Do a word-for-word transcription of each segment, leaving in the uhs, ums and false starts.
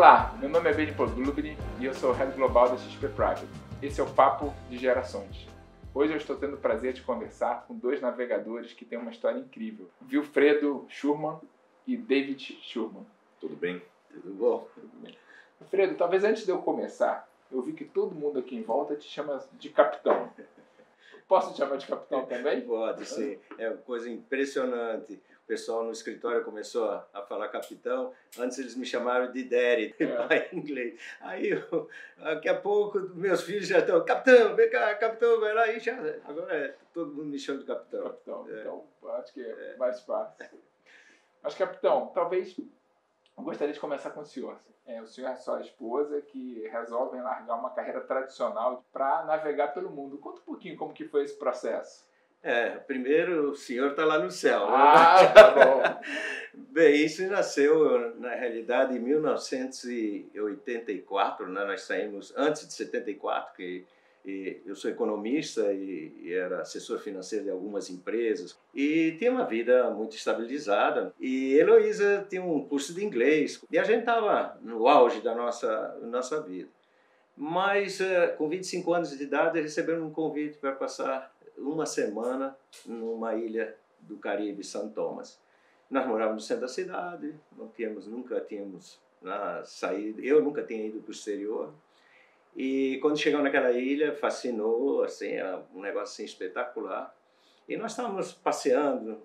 Olá, meu nome é Benny Podlubny e eu sou o Head Global da X P Private. Esse é o Papo de Gerações. Hoje eu estou tendo o prazer de conversar com dois navegadores que têm uma história incrível. Wilfredo Schurman e David Schurman. Tudo bem? Tudo bom? Tudo bem. Wilfredo, talvez antes de eu começar, eu vi que todo mundo aqui em volta te chama de capitão. Posso te chamar de capitão também? Pode, sim. É uma coisa impressionante. O pessoal no escritório começou a, a falar capitão. Antes eles me chamaram de daddy, É. pai em inglês. Aí, eu, daqui a pouco, meus filhos já estão, capitão, vem cá, capitão, vai lá. E já, agora é, todo mundo me chama de capitão. Capitão, É. então acho que é mais fácil. Mas, capitão, talvez eu gostaria de começar com o senhor. É, o senhor e a sua esposa que resolvem largar uma carreira tradicional para navegar pelo mundo. Conta um pouquinho como que foi esse processo. É, primeiro o senhor está lá no céu. Ah, né? tá bom. Bem, isso nasceu, na realidade, em mil novecentos e oitenta e quatro, né? Nós saímos antes de setenta e quatro, que e eu sou economista e, e era assessor financeiro de algumas empresas e tinha uma vida muito estabilizada. E Heloísa tinha um curso de inglês e a gente estava no auge da nossa, nossa vida. Mas, com vinte e cinco anos de idade, recebemos um convite para passar uma semana numa ilha do Caribe, São Tomás. Nós morávamos no centro da cidade, não tínhamos, nunca tínhamos né, saído, eu nunca tinha ido para o exterior. E quando chegamos naquela ilha, fascinou, assim, é um negócio assim, espetacular. E nós estávamos passeando,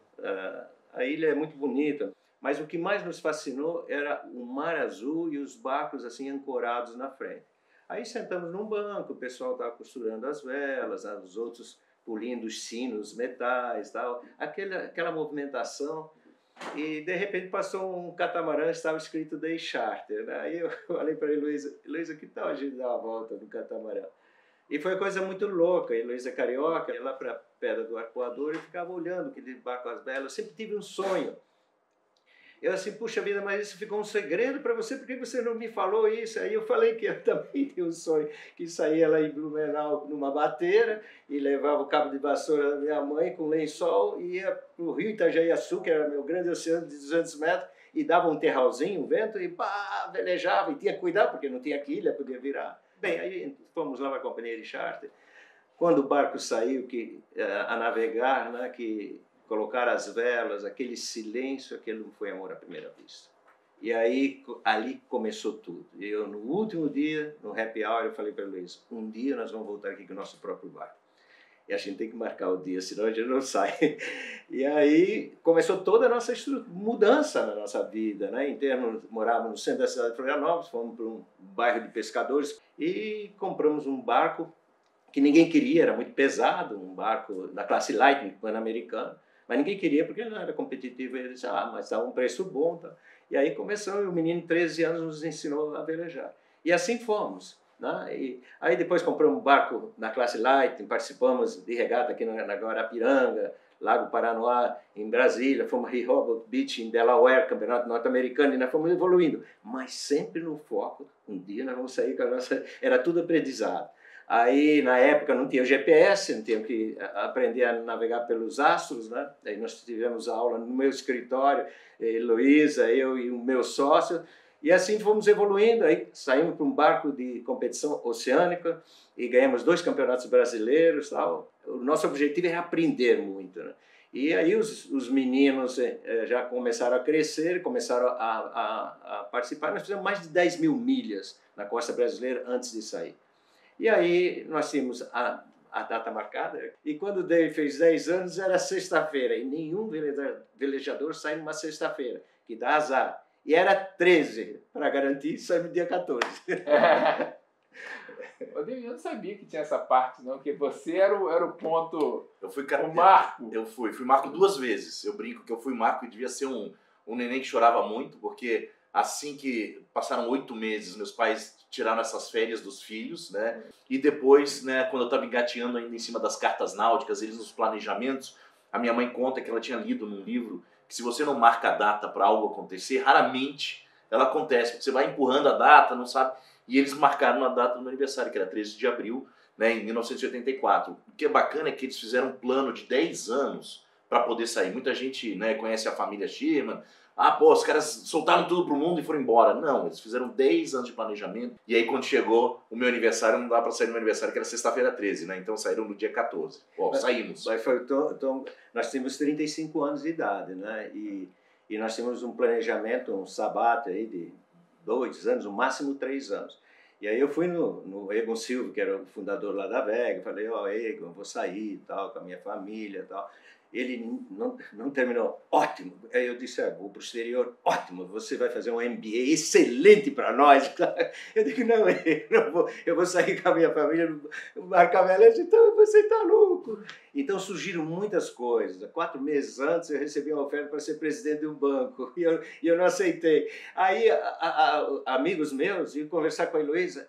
a ilha é muito bonita, mas o que mais nos fascinou era o mar azul e os barcos assim ancorados na frente. Aí sentamos num banco, o pessoal estava costurando as velas, os outros pulindo os sinos, metais, tal, aquela, aquela movimentação. E de repente passou um catamarã, estava escrito Day Charter. Né? Aí eu falei para a Heloísa, Heloísa, que tal a gente dar uma volta no catamarã? E foi uma coisa muito louca. A Heloísa é carioca, ia lá para a Pedra do Arpoador e ficava olhando aquele barco às velas. Eu sempre tive um sonho. Eu assim, puxa vida, mas isso ficou um segredo para você, por que você não me falou isso? Aí eu falei que eu também tinha um sonho, que saía lá em Blumenau numa bateira e levava o cabo de vassoura da minha mãe com lençol e ia para o rio Itajaí-Açu, que era meu grande oceano de duzentos metros, e dava um terralzinho, um vento, e pá, velejava, e tinha que cuidar, porque não tinha quilha, podia virar. Bem, aí fomos lá para a companhia de charter. Quando o barco saiu que, a navegar, né, que colocar as velas, aquele silêncio, aquele não foi amor à primeira vista. E aí, ali começou tudo. Eu, no último dia, no happy hour, eu falei para o Luiz, um dia nós vamos voltar aqui com o nosso próprio barco. E a gente tem que marcar o dia, senão a gente não sai. E aí começou toda a nossa mudança na nossa vida, né? Em termos, morávamos no centro da cidade de Florianópolis, fomos para um bairro de pescadores e compramos um barco que ninguém queria, era muito pesado, um barco da classe Lightning, pan-americano. Mas ninguém queria porque não era competitivo. Ele disse, ah, mas dá um preço bom. Tá? E aí começamos, o menino de treze anos nos ensinou a velejar. E assim fomos. Né? E aí depois compramos um barco na classe Light, participamos de regata aqui na Guarapiranga, Lago Paranoá, em Brasília, fomos a Rehoboth Beach, em Delaware, campeonato norte-americano, e nós fomos evoluindo. Mas sempre no foco, um dia nós vamos sair com a nossa... Era tudo aprendizado. Aí, na época, não tinha o G P S, não tinha que aprender a navegar pelos astros, né? Aí nós tivemos aula no meu escritório, Heloísa, eu e o meu sócio, e assim fomos evoluindo. Aí saímos para um barco de competição oceânica e ganhamos dois campeonatos brasileiros. Tal. O nosso objetivo é aprender muito, né? E aí os, os meninos eh, já começaram a crescer, começaram a, a, a participar. Nós fizemos mais de dez mil milhas na costa brasileira antes de sair. E aí nós tínhamos a, a data marcada, e quando o Dave fez dez anos era sexta-feira, e nenhum velejador sai numa sexta-feira, que dá azar. E era treze, para garantir, saímos no dia quatorze. É. Eu não sabia que tinha essa parte, não, que você era o, era o ponto, eu fui, o marco. Eu fui, fui marco duas vezes. Eu brinco que eu fui marco e devia ser um, um neném que chorava muito, porque assim que passaram oito meses, meus pais tiraram essas férias dos filhos, né? E depois, né, quando eu estava engateando ainda em cima das cartas náuticas, eles nos planejamentos, a minha mãe conta que ela tinha lido num livro que se você não marca a data para algo acontecer, raramente ela acontece, porque você vai empurrando a data, não sabe? E eles marcaram a data do meu aniversário, que era treze de abril, né, em mil novecentos e oitenta e quatro. O que é bacana é que eles fizeram um plano de dez anos para poder sair. Muita gente, né, conhece a família Sherman. Ah, pô, os caras soltaram tudo pro mundo e foram embora. Não, eles fizeram dez anos de planejamento. E aí, quando chegou o meu aniversário, não dá para sair no meu aniversário, que era sexta-feira treze, né? Então saíram no dia quatorze. Ó, saímos. Mas foi, então, então, nós temos trinta e cinco anos de idade, né? E, e nós tínhamos um planejamento, um sabato aí de dois anos, no máximo três anos. E aí eu fui no, no Egon Silva, que era o fundador lá da Vega, falei, ó, oh, Egon, eu vou sair e tal, com a minha família e tal. Ele não, não terminou, ótimo. Aí eu disse, ah, vou para o exterior, ótimo, você vai fazer um M B A excelente para nós. Eu digo, não, eu, não vou, eu vou sair com a minha família no Marcavelete, então você está louco. Então surgiram muitas coisas. Quatro meses antes eu recebi uma oferta para ser presidente de um banco e eu, e eu não aceitei. Aí a, a, a, amigos meus iam conversar com a Heloísa,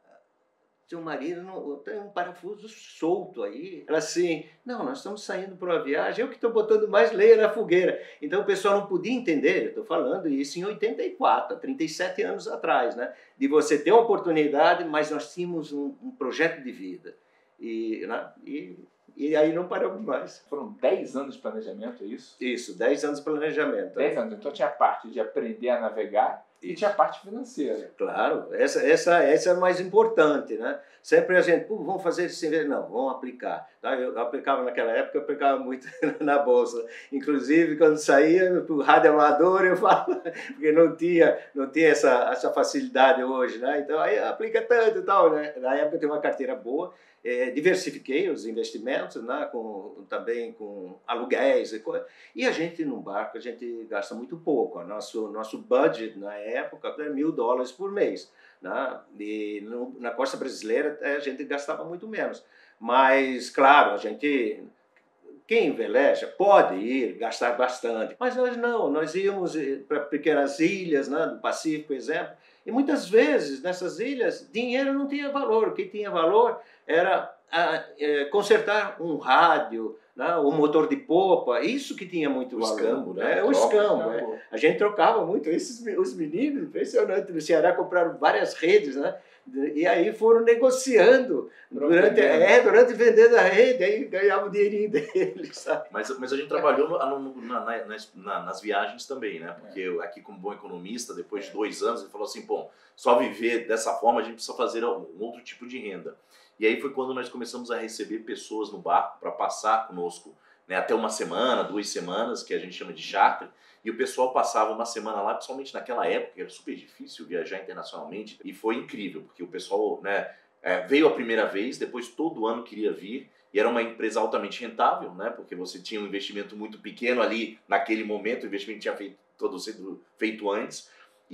seu marido não, tem um parafuso solto aí. Ela assim, não, nós estamos saindo para uma viagem, eu que estou botando mais lenha na fogueira. Então o pessoal não podia entender, eu estou falando isso em oitenta e quatro, trinta e sete anos atrás, né? De você ter uma oportunidade, mas nós tínhamos um, um projeto de vida. E, né? e, e aí não paramos mais. Foram dez anos de planejamento, é isso? Isso, dez anos de planejamento. dez anos, então tinha a parte de aprender a navegar, e tinha a parte financeira. Claro, essa, essa, essa é a mais importante, né? Sempre a gente, pô, vamos fazer isso, não, vamos aplicar. Tá? Eu aplicava naquela época, eu aplicava muito na bolsa. Inclusive, quando saía para o rádio amador, eu falava, porque não tinha, não tinha essa, essa facilidade hoje, né? Então, aí aplica tanto e tal, né? Na época eu tinha uma carteira boa, é, diversifiquei os investimentos, né? com, também com aluguéis e coisa. E a gente, num barco, a gente gasta muito pouco. O nosso, nosso budget, na época, era mil dólares por mês. Né? E no, na costa brasileira, a gente gastava muito menos. Mas, claro, a gente... Quem veleja pode ir gastar bastante, mas nós não, nós íamos para pequenas ilhas, né, do Pacífico, por exemplo, e muitas vezes nessas ilhas dinheiro não tinha valor, o que tinha valor era a, a, consertar um rádio, né, o motor de popa, isso que tinha muito o valor. Escambo, né? É, o escambo, é. A gente trocava muito, esses, os meninos, impressionante, no Ceará compraram várias redes, né? E aí foram negociando durante, é, durante vendendo a rede, aí ganhavam o dinheirinho deles, sabe? Mas, mas a gente trabalhou no, no, na, nas, na, nas viagens também, né? Porque eu, aqui como bom economista, depois de dois anos, ele falou assim, bom, só viver dessa forma a gente precisa fazer um outro tipo de renda. E aí foi quando nós começamos a receber pessoas no barco para passar conosco, né, até uma semana, duas semanas, que a gente chama de charter, e o pessoal passava uma semana lá, principalmente naquela época, que era super difícil viajar internacionalmente, e foi incrível, porque o pessoal, né, é, veio a primeira vez, depois todo ano queria vir, e era uma empresa altamente rentável, né, porque você tinha um investimento muito pequeno ali naquele momento, o investimento tinha feito, todo sendo feito antes,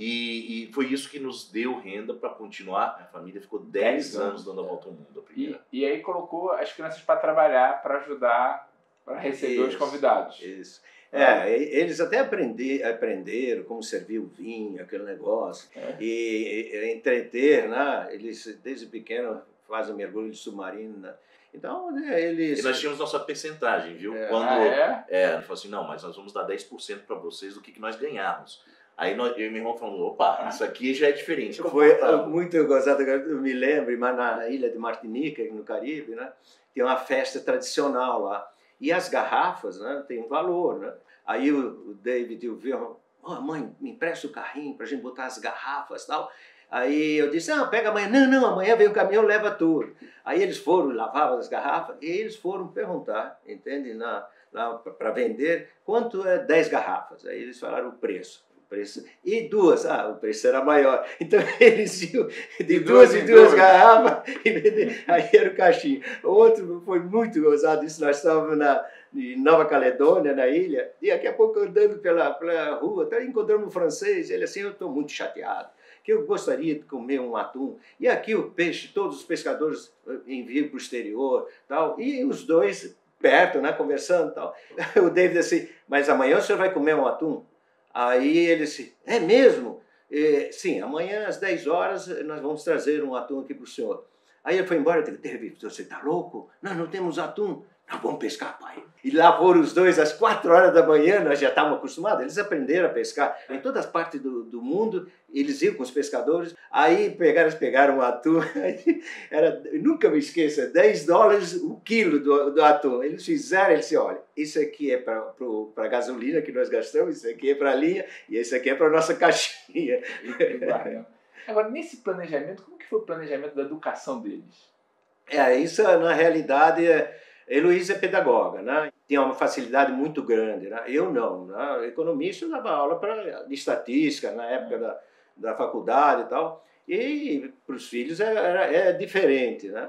e, e foi isso que nos deu renda para continuar. A família ficou dez anos dando a volta ao mundo. A primeira. E, e aí colocou as crianças para trabalhar, para ajudar, para receber isso, os convidados. Isso. É, eles até aprendi, aprenderam como servir o vinho, aquele negócio, é. e, e entreter, né? Eles desde pequeno fazem mergulho de submarino, né? Então, eles... E nós tínhamos nossa percentagem, viu? É. Quando, ah, é? É, ele falou assim, não, mas nós vamos dar dez por cento para vocês do que, que nós ganharmos. Aí nós, eu e meu irmão falamos, opa, ah. isso aqui já é diferente. Foi muito gozado, eu me lembro, mas na ilha de Martinica, no Caribe, né? Tem uma festa tradicional lá. E as garrafas, né, tem um valor, né? Aí o David e o Vilma, oh, mãe, me empresta o carrinho para a gente botar as garrafas e tal. Aí eu disse, ah, pega amanhã. Não, não, amanhã vem o caminhão, leva tudo. Aí eles foram, lavavam as garrafas e eles foram perguntar, entende, na, na, para vender, quanto é dez garrafas. Aí eles falaram o preço. Preço. E duas, ah, o preço era maior. Então eles iam de duas em duas, duas garrafas, e aí era o caixinho. O outro foi muito gozado isso, nós estávamos na, em Nova Caledônia, na ilha, e daqui a pouco andando pela, pela rua, até encontramos um francês, ele assim, eu estou muito chateado, que eu gostaria de comer um atum, e aqui o peixe, todos os pescadores enviam para o exterior, tal, e os dois perto, né, conversando, tal. O David assim, mas amanhã o senhor vai comer um atum? Aí ele disse, é mesmo? É, sim, amanhã às dez horas nós vamos trazer um atum aqui para o senhor. Aí ele foi embora, eu disse, David, você está louco? Nós não temos atum. Ah, vamos pescar, pai. E lá foram os dois às quatro horas da manhã, nós já estávamos acostumados, eles aprenderam a pescar. Em todas as partes do, do mundo, eles iam com os pescadores, aí pegaram, pegaram um atum, era, nunca me esqueça, dez dólares o quilo do, do atum. Eles fizeram, eles disseram, olha, isso aqui é para a gasolina que nós gastamos, isso aqui é para a linha, e isso aqui é para a nossa caixinha. Agora, nesse planejamento, como que foi o planejamento da educação deles? É, isso na realidade... É, Heloísa é pedagoga, né? Tinha uma facilidade muito grande, né? Eu não, né? Economista, eu dava aula pra, de estatística na época da, da faculdade e tal, e para os filhos é, é, é diferente, né?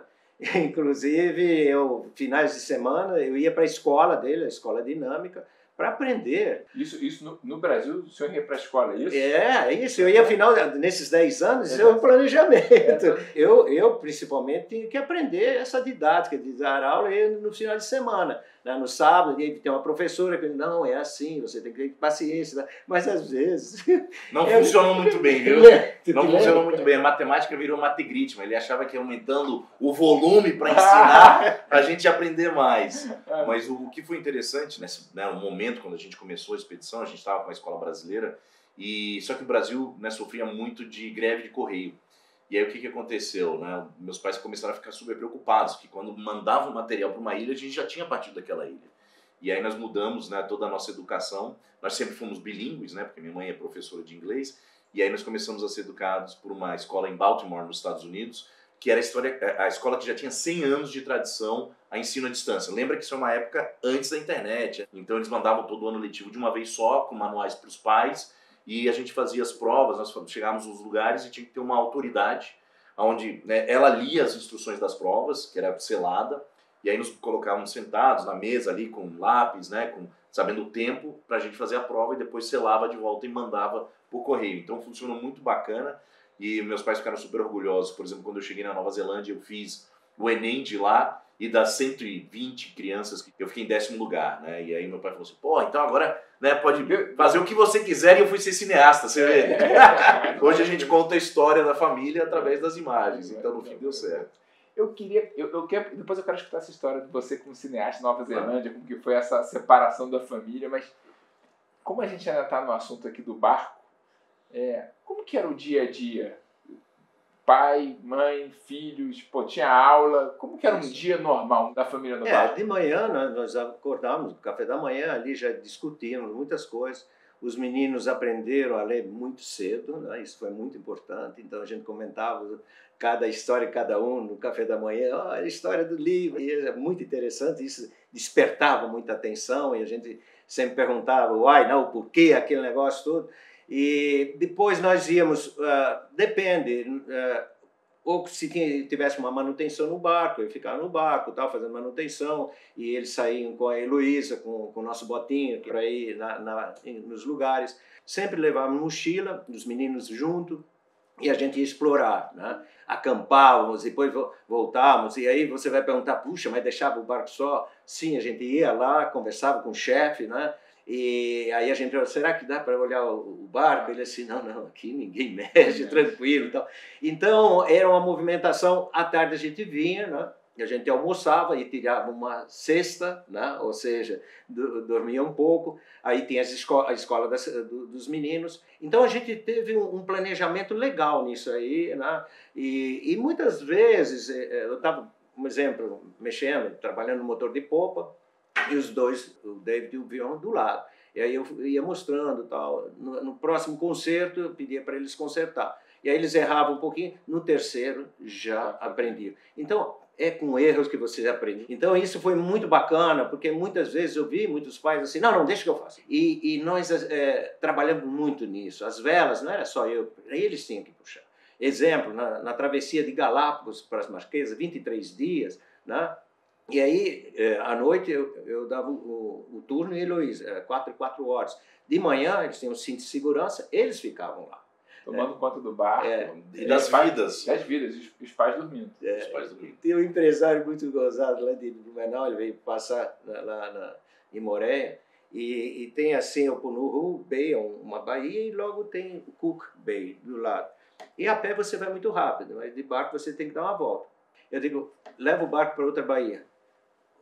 Inclusive, eu, finais de semana, eu ia para a escola dele, a escola dinâmica, para aprender. Isso, isso no, no Brasil, o senhor ia para a escola, é isso? É, isso. Eu ia, final, nesses dez anos, isso é um planejamento. Eu, eu, principalmente, tinha que aprender essa didática de dar aula no final de semana. Né? No sábado, tem uma professora que não, é assim, você tem que ter paciência. Né? Mas, às vezes... Não eu... funcionou muito bem, viu? Não funcionou muito bem. A matemática virou mategritma. Ele achava que aumentando o volume para ensinar, a gente ia aprender mais. Mas o, o que foi interessante, nesse, né, no momento, quando a gente começou a expedição, a gente estava com a escola brasileira, e só que o Brasil, né, sofria muito de greve de correio. E aí o que, que aconteceu? Né? Meus pais começaram a ficar super preocupados, que quando mandavam material para uma ilha, a gente já tinha partido daquela ilha. E aí nós mudamos, né, toda a nossa educação, nós sempre fomos bilíngues, né, porque minha mãe é professora de inglês, e aí nós começamos a ser educados por uma escola em Baltimore, nos Estados Unidos, que era a, história, a escola que já tinha cem anos de tradição a ensino à distância. Lembra que isso é uma época antes da internet, então eles mandavam todo o ano letivo de uma vez só, com manuais para os pais, e a gente fazia as provas, nós chegávamos nos lugares e tinha que ter uma autoridade, onde, né, ela lia as instruções das provas, que era selada, e aí nos colocavam sentados na mesa ali com lápis, né, com, sabendo o tempo, para a gente fazer a prova e depois selava de volta e mandava por correio. Então funcionou muito bacana e meus pais ficaram super orgulhosos. Por exemplo, quando eu cheguei na Nova Zelândia, eu fiz o Enem de lá, e das cento e vinte crianças, eu fiquei em décimo lugar, né? E aí meu pai falou assim, pô, então agora, né, pode fazer o que você quiser, e eu fui ser cineasta, você vê? Hoje a gente conta a história da família através das imagens, então no fim deu certo. Eu queria, eu, eu quero, depois eu quero escutar essa história de você como cineasta em Nova Zelândia, como que foi essa separação da família, mas como a gente ainda está no assunto aqui do barco, é, como que era o dia a dia? Pai, mãe, filhos, pô, tinha aula. Como que era um dia normal da família no é, barco? De manhã, nós, nós acordávamos, no café da manhã, ali já discutíamos muitas coisas. Os meninos aprenderam a ler muito cedo, né? Isso foi muito importante. Então a gente comentava cada história, cada um, no café da manhã. Oh, a história do livro. E é muito interessante, isso despertava muita atenção. E a gente sempre perguntava, uai, não, por que aquele negócio todo? E depois nós íamos, uh, depende, uh, ou se tivesse uma manutenção no barco, eu ficava no barco, tal, fazendo manutenção, e eles saíam com a Heloísa, com, com o nosso botinho, para ir na, na, nos lugares. Sempre levávamos mochila, os meninos junto, e a gente ia explorar, né? Acampávamos, depois voltávamos, e aí você vai perguntar, puxa, mas deixava o barco só? Sim, a gente ia lá, conversava com o chefe, né? E aí a gente falou, será que dá para olhar o barco? Ele assim, não, não, aqui ninguém mexe, tranquilo. Então, então era uma movimentação, à tarde a gente vinha, né? A gente almoçava e tirava uma cesta, né? Ou seja, do, dormia um pouco, aí tinha as esco a escola das, do, dos meninos. Então a gente teve um, um planejamento legal nisso aí, né? E, e muitas vezes, eu estava, um exemplo, mexendo, trabalhando no motor de popa, e os dois, o David e o Vion, do lado. E aí eu ia mostrando tal. No, no próximo concerto, eu pedia para eles consertar. E aí eles erravam um pouquinho, no terceiro já aprendiam. Então, é com erros que você aprende. Então, isso foi muito bacana, porque muitas vezes eu vi muitos pais assim, não, não, deixa que eu faça. E, e nós é, trabalhamos muito nisso. As velas, não era só eu, eles tinham que puxar. Exemplo, na, na travessia de Galápagos para as Marquesas, vinte e três dias, né? E aí, à noite, eu, eu dava o, o turno em Heloísa, quatro e quatro horas. De manhã, eles tinham cinto de segurança, eles ficavam lá. Tomando é. conta do barco. É. E das vidas. Das vidas, os, os pais dormindo. É. Os pais dormindo. Tem um empresário muito gozado lá de Blumenau, ele veio passar lá na, em Moreia, e, e tem assim o Punuru Bay, uma baía, e logo tem o Cook Bay do lado. E a pé você vai muito rápido, mas de barco você tem que dar uma volta. Eu digo, leva o barco para outra baía.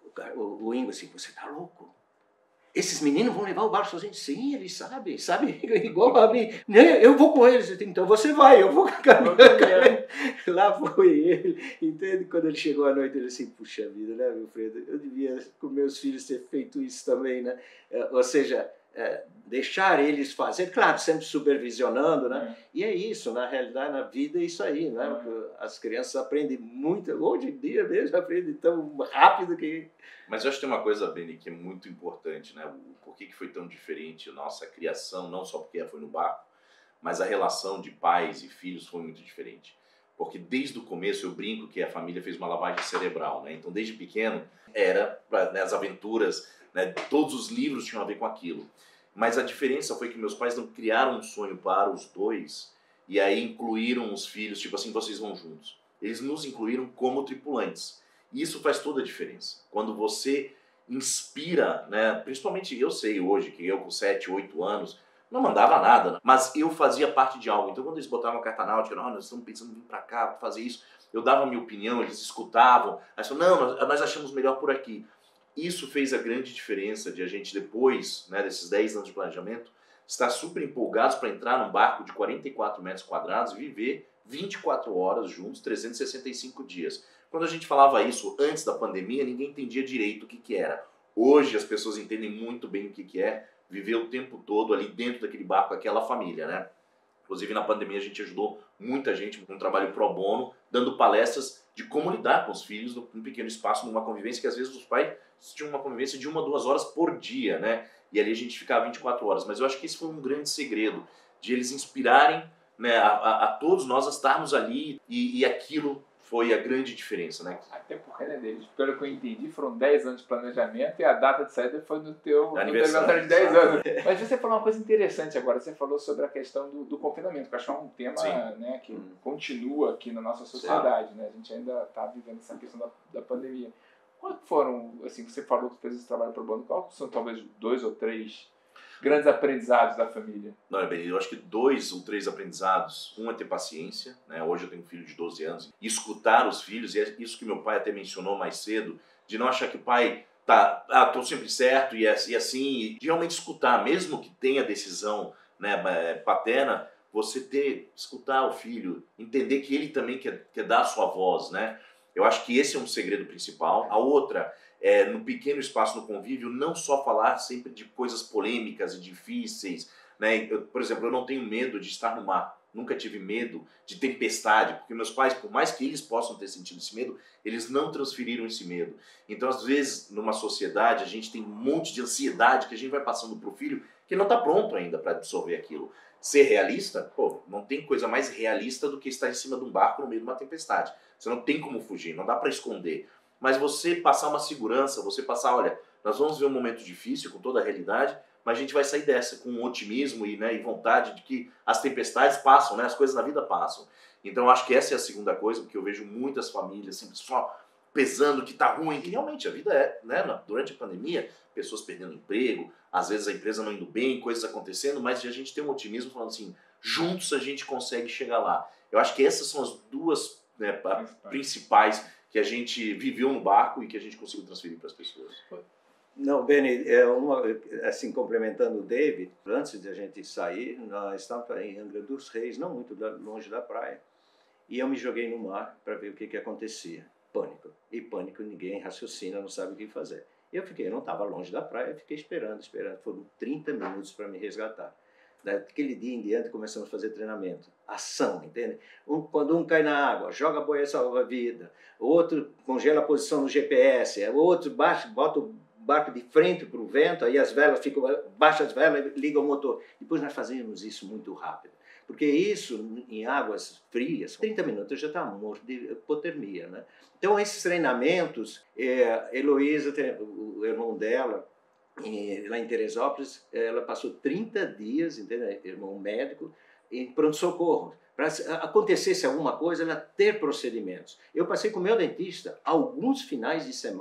o, o Ingo assim, você está louco? Esses meninos vão levar o barco sozinhos? Sim, eles sabem, sabem, igual a mim. Eu vou com eles. Então você vai, eu vou caminhar. Lá foi ele. Entende? Quando ele chegou à noite, ele assim, puxa vida, né, Wilfredo? Eu devia, com meus filhos, ter feito isso também, né? Ou seja, é, deixar eles fazer, claro, sempre supervisionando, né? É. E é isso, na realidade, na vida é isso aí, né? É. As crianças aprendem muito, hoje em dia mesmo, aprendem tão rápido que... Mas eu acho que tem uma coisa, Beni, que é muito importante, né? O porquê que foi tão diferente a nossa criação, não só porque foi no barco, mas a relação de pais e filhos foi muito diferente. Porque desde o começo eu brinco que a família fez uma lavagem cerebral, né? Então desde pequeno era, né, as aventuras, né, todos os livros tinham a ver com aquilo. Mas a diferença foi que meus pais não criaram um sonho para os dois e aí incluíram os filhos, tipo assim, vocês vão juntos. Eles nos incluíram como tripulantes. E isso faz toda a diferença. Quando você inspira, né, principalmente eu sei hoje que eu com sete, oito anos não mandava nada, mas eu fazia parte de algo. Então quando eles botavam a carta náutica, oh, nós estamos pensando em vir para cá, fazer isso, eu dava a minha opinião, eles escutavam, aí falavam, não, nós, nós achamos melhor por aqui. Isso fez a grande diferença de a gente depois, né, desses dez anos de planejamento, estar super empolgados para entrar num barco de quarenta e quatro metros quadrados e viver vinte e quatro horas juntos, trezentos e sessenta e cinco dias. Quando a gente falava isso antes da pandemia, ninguém entendia direito o que, que era. Hoje as pessoas entendem muito bem o que, que é viver o tempo todo ali dentro daquele barco, aquela família, né? Inclusive na pandemia a gente ajudou muita gente com um trabalho pro bono, dando palestras de como lidar com os filhos num pequeno espaço, numa convivência que às vezes os pais tinham uma convivência de uma, duas horas por dia, né? E ali a gente ficava vinte e quatro horas. Mas eu acho que esse foi um grande segredo, de eles inspirarem, né, a, a, a todos nós a estarmos ali e, e aquilo foi a grande diferença, né? Até porque, né, deles, pelo que eu entendi, foram dez anos de planejamento e a data de saída foi no teu aniversário de dez anos. Mas você falou uma coisa interessante agora, você falou sobre a questão do, do confinamento, que eu acho que é um tema, né, que hum. continua aqui na nossa sociedade, Sim. né? A gente ainda está vivendo essa questão da, da pandemia. Quais foram, assim, você falou que fez esse trabalho pro bono, quais são talvez dois ou três grandes aprendizados da família? Não, eu acho que dois ou três aprendizados. Um é ter paciência, né? Hoje eu tenho um filho de doze anos. Escutar os filhos, e é isso que meu pai até mencionou mais cedo, de não achar que o pai tá, ah, tô sempre certo e assim, e de realmente escutar, mesmo que tenha decisão, né, paterna, você ter, escutar o filho, entender que ele também quer, quer dar a sua voz, né? Eu acho que esse é um segredo principal. A outra é, no pequeno espaço, no convívio, não só falar sempre de coisas polêmicas e difíceis, né? Eu, por exemplo, eu não tenho medo de estar no mar. Nunca tive medo de tempestade, porque meus pais, por mais que eles possam ter sentido esse medo, eles não transferiram esse medo. Então, às vezes, numa sociedade, a gente tem um monte de ansiedade que a gente vai passando para o filho que não está pronto ainda para absorver aquilo. Ser realista? Pô, não tem coisa mais realista do que estar em cima de um barco no meio de uma tempestade. Você não tem como fugir, não dá para esconder. Mas você passar uma segurança, você passar, olha, nós vamos ver um momento difícil com toda a realidade, mas a gente vai sair dessa com um otimismo e, né, e vontade de que as tempestades passam, né, as coisas na vida passam. Então eu acho que essa é a segunda coisa, porque eu vejo muitas famílias sempre só pesando que tá ruim, que realmente a vida é, né, durante a pandemia, pessoas perdendo emprego, às vezes a empresa não indo bem, coisas acontecendo, mas a gente tem um otimismo falando assim, juntos a gente consegue chegar lá. Eu acho que essas são as duas, né, principais que a gente viveu no barco e que a gente conseguiu transferir para as pessoas. Não, Beni, é uma, assim, complementando o David, antes de a gente sair, nós estávamos em Angra dos Reis, não muito longe da praia, e eu me joguei no mar para ver o que, que acontecia. Pânico. E pânico, ninguém raciocina, não sabe o que fazer. Eu fiquei, eu não estava longe da praia, eu fiquei esperando, esperando. Foram trinta minutos para me resgatar. Daquele dia em diante começamos a fazer treinamento. Ação, entende? Um, quando um cai na água, joga a boia salva-vida, outro congela a posição no G P S, outro baixa, bota o barco de frente para o vento, aí as velas ficam, baixa as velas, liga o motor. Depois nós fazíamos isso muito rápido. Porque isso, em águas frias, trinta minutos já está morto de hipotermia, né? Então, esses treinamentos, é, Heloísa, o irmão dela, em, lá em Teresópolis, ela passou trinta dias, entende? Irmão médico, em pronto-socorro. Para acontecesse alguma coisa, ela ter procedimentos. Eu passei com o meu dentista alguns finais de semana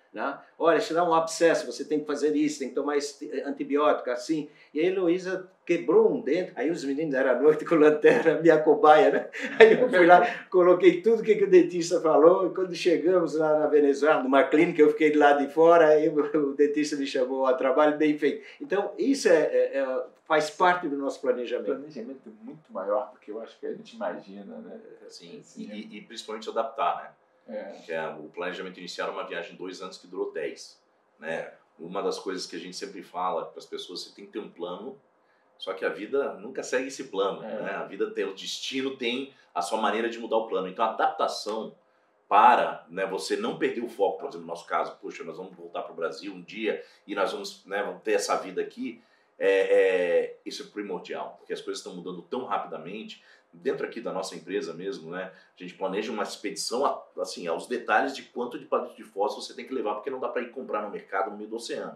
né? Olha, se dá um abscesso, você tem que fazer isso, tem que tomar esse antibiótico, assim. E a Heloísa quebrou um dente, aí os meninos eram à noite com lanterna, minha cobaia, né? Aí eu fui lá, coloquei tudo que, que o dentista falou, e quando chegamos lá na Venezuela, numa clínica, eu fiquei do lado de fora, aí o dentista me chamou a trabalho, bem feito. Então, isso é, é, é, faz parte do nosso planejamento. O planejamento é muito maior do que eu acho que a gente imagina, né? Sim, Assim, e, e principalmente adaptar, né? É. Que é, o planejamento inicial era uma viagem de dois anos que durou dez, né? Uma das coisas que a gente sempre fala para as pessoas, você tem que ter um plano, só que a vida nunca segue esse plano, É. né? A vida tem, o destino tem a sua maneira de mudar o plano. Então a adaptação para, né, você não perder o foco, por exemplo, no nosso caso, puxa, nós vamos voltar para o Brasil um dia e nós vamos, né, vamos ter essa vida aqui, é, é, isso é primordial, porque as coisas estão mudando tão rapidamente. Dentro aqui da nossa empresa mesmo, né, a gente planeja uma expedição assim, aos detalhes de quanto de palito de fósforo você tem que levar, porque não dá para ir comprar no mercado no meio do oceano.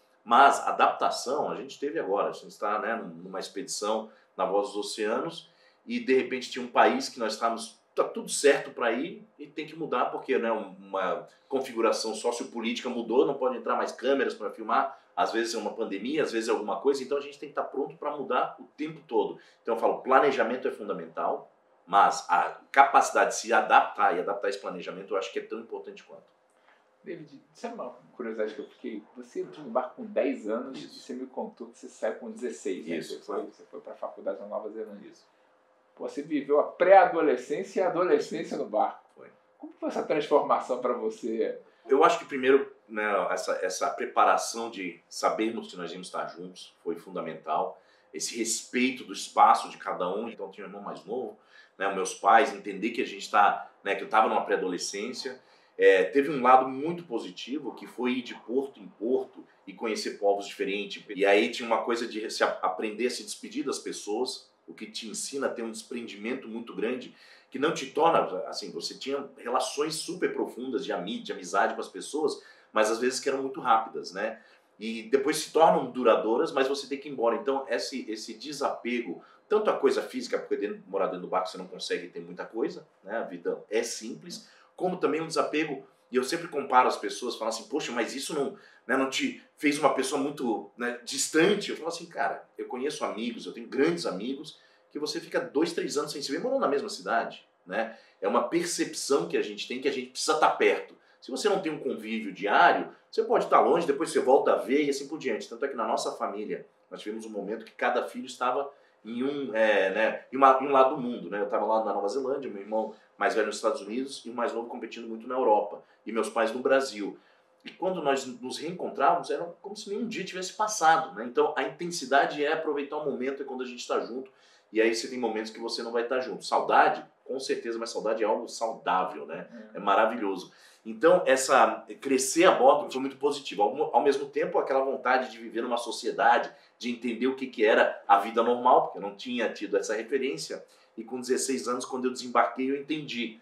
Mas adaptação a gente teve agora, a gente está, né, numa expedição na Voz dos Oceanos e de repente tinha um país que nós estávamos, tá tudo certo para ir e tem que mudar porque, né, uma configuração sociopolítica mudou, não pode entrar mais câmeras para filmar, às vezes é uma pandemia, às vezes é alguma coisa, então a gente tem que estar pronto para mudar o tempo todo. Então eu falo, planejamento é fundamental, mas a capacidade de se adaptar e adaptar esse planejamento eu acho que é tão importante quanto. David, sabe uma curiosidade que eu fiquei? Você entrou no barco com dez anos Isso. e você me contou que você saiu com dezesseis, né? Isso. Você foi, você foi para a faculdade na Nova Zelândia. Isso. Você viveu a pré-adolescência e a adolescência no barco. Foi. Como foi essa transformação para você? Eu acho que primeiro, né, essa, essa preparação de sabermos que nós íamos estar juntos foi fundamental. Esse respeito do espaço de cada um. Então tinha um irmão mais novo, né, meus pais, entender que a gente está, né, que eu estava numa pré-adolescência. É, teve um lado muito positivo que foi ir de porto em porto e conhecer povos diferentes. E aí tinha uma coisa de se aprender a se despedir das pessoas, o que te ensina a ter um desprendimento muito grande, que não te torna, assim, você tinha relações super profundas de, ami, de amizade com as pessoas, mas às vezes que eram muito rápidas, né? E depois se tornam duradouras, mas você tem que ir embora. Então esse, esse desapego, tanto a coisa física, porque dentro, morar dentro do barco você não consegue ter muita coisa, né? A vida é simples, como também um desapego, e eu sempre comparo as pessoas, falam assim, poxa, mas isso não, né, não te fez uma pessoa muito, né, distante? Eu falo assim, cara, eu conheço amigos, eu tenho grandes amigos, que você fica dois, três anos sem se ver, morando na mesma cidade, né? É uma percepção que a gente tem, que a gente precisa estar perto. Se você não tem um convívio diário, você pode estar longe, depois você volta a ver e assim por diante. Tanto é que na nossa família, nós tivemos um momento que cada filho estava em um, é, né, em, uma, em um lado do mundo, né? Eu estava lá na Nova Zelândia, meu irmão mais velho nos Estados Unidos e o mais novo competindo muito na Europa, e meus pais no Brasil. E quando nós nos reencontrávamos, era como se nenhum dia tivesse passado, né? Então a intensidade é aproveitar o momento, é quando a gente está junto, e aí você tem momentos que você não vai estar junto. Saudade, com certeza, mas saudade é algo saudável, né? É maravilhoso. Então, essa, crescer a bordo foi muito positivo. Ao, ao mesmo tempo, aquela vontade de viver numa sociedade, de entender o que, que era a vida normal, porque eu não tinha tido essa referência. E com dezesseis anos, quando eu desembarquei, eu entendi.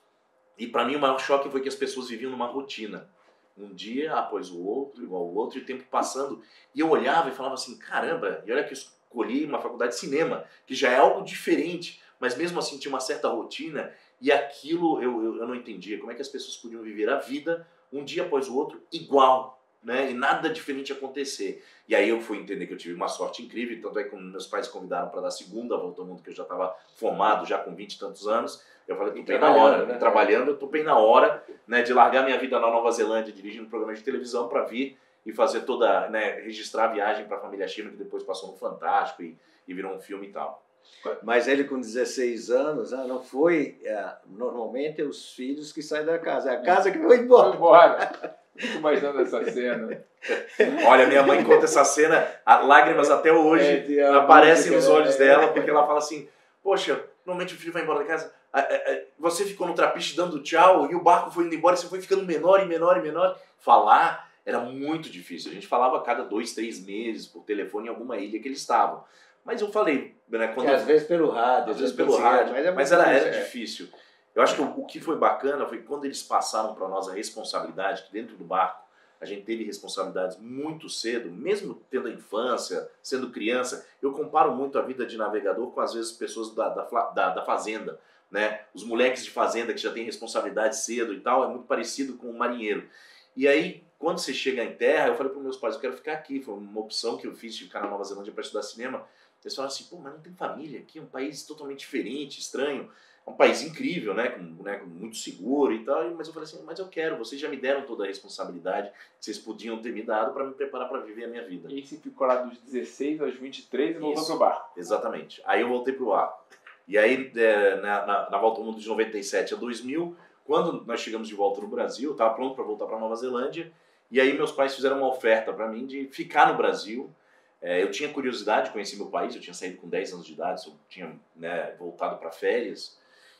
E para mim o maior choque foi que as pessoas viviam numa rotina. Um dia após o outro, igual o outro, e o tempo passando. E eu olhava e falava assim, caramba, e olha que eu escolhi uma faculdade de cinema, que já é algo diferente, mas mesmo assim tinha uma certa rotina, e aquilo eu, eu, eu não entendia. Como é que as pessoas podiam viver a vida um dia após o outro igual, né? E nada diferente acontecer. E aí eu fui entender que eu tive uma sorte incrível, tanto é que meus pais convidaram para dar a segunda volta ao mundo, que eu já estava formado, já com vinte e tantos anos. Eu falei, tô bem na hora, né? Trabalhando, eu tô bem na hora, né, de largar minha vida na Nova Zelândia, dirigindo programas de televisão, para vir e fazer toda, né, registrar a viagem para a família Chino, que depois passou no Fantástico e, e virou um filme e tal. Mas ele com dezesseis anos, ah, não foi, é, normalmente é os filhos que saem da casa, é a casa que foi embora. Foi embora. Fico imaginando essa cena. Olha, minha mãe conta essa cena, lágrimas até hoje é, aparecem nos olhos é. dela, porque ela fala assim, poxa, normalmente o filho vai embora da casa, você ficou no trapiche dando tchau e o barco foi indo embora e você foi ficando menor e menor e menor. Falar era muito difícil, a gente falava a cada dois, três meses por telefone em alguma ilha que eles estavam. Mas eu falei, né, quando que às vezes pelo rádio, às vezes pelo rádio, mas, é mas era, era difícil. Eu acho que o, o que foi bacana foi quando eles passaram para nós a responsabilidade, que dentro do barco a gente teve responsabilidades muito cedo, mesmo tendo a infância, sendo criança. Eu comparo muito a vida de navegador com, às vezes, pessoas da, da, da, da fazenda, né? Os moleques de fazenda que já têm responsabilidade cedo e tal, é muito parecido com o marinheiro. E aí, quando você chega em terra, eu falei para meus pais, eu quero ficar aqui. Foi uma opção que eu fiz de ficar na Nova Zelândia para estudar cinema. Eles falaram assim, pô, mas não tem família aqui, é um país totalmente diferente, estranho. É um país incrível, né, com, né, muito seguro e tal. Mas eu falei assim, mas eu quero, vocês já me deram toda a responsabilidade que vocês podiam ter me dado para me preparar para viver a minha vida. E aí você ficou lá dos dezesseis aos vinte e três e voltou Isso, pro barco. Exatamente. Aí eu voltei pro barco. E aí, é, na, na, na volta ao mundo de noventa e sete a dois mil, quando nós chegamos de volta no Brasil, eu estava pronto para voltar para Nova Zelândia, e aí meus pais fizeram uma oferta para mim de ficar no Brasil. É, eu tinha curiosidade de conhecer meu país, eu tinha saído com dez anos de idade, eu tinha, né, voltado para férias.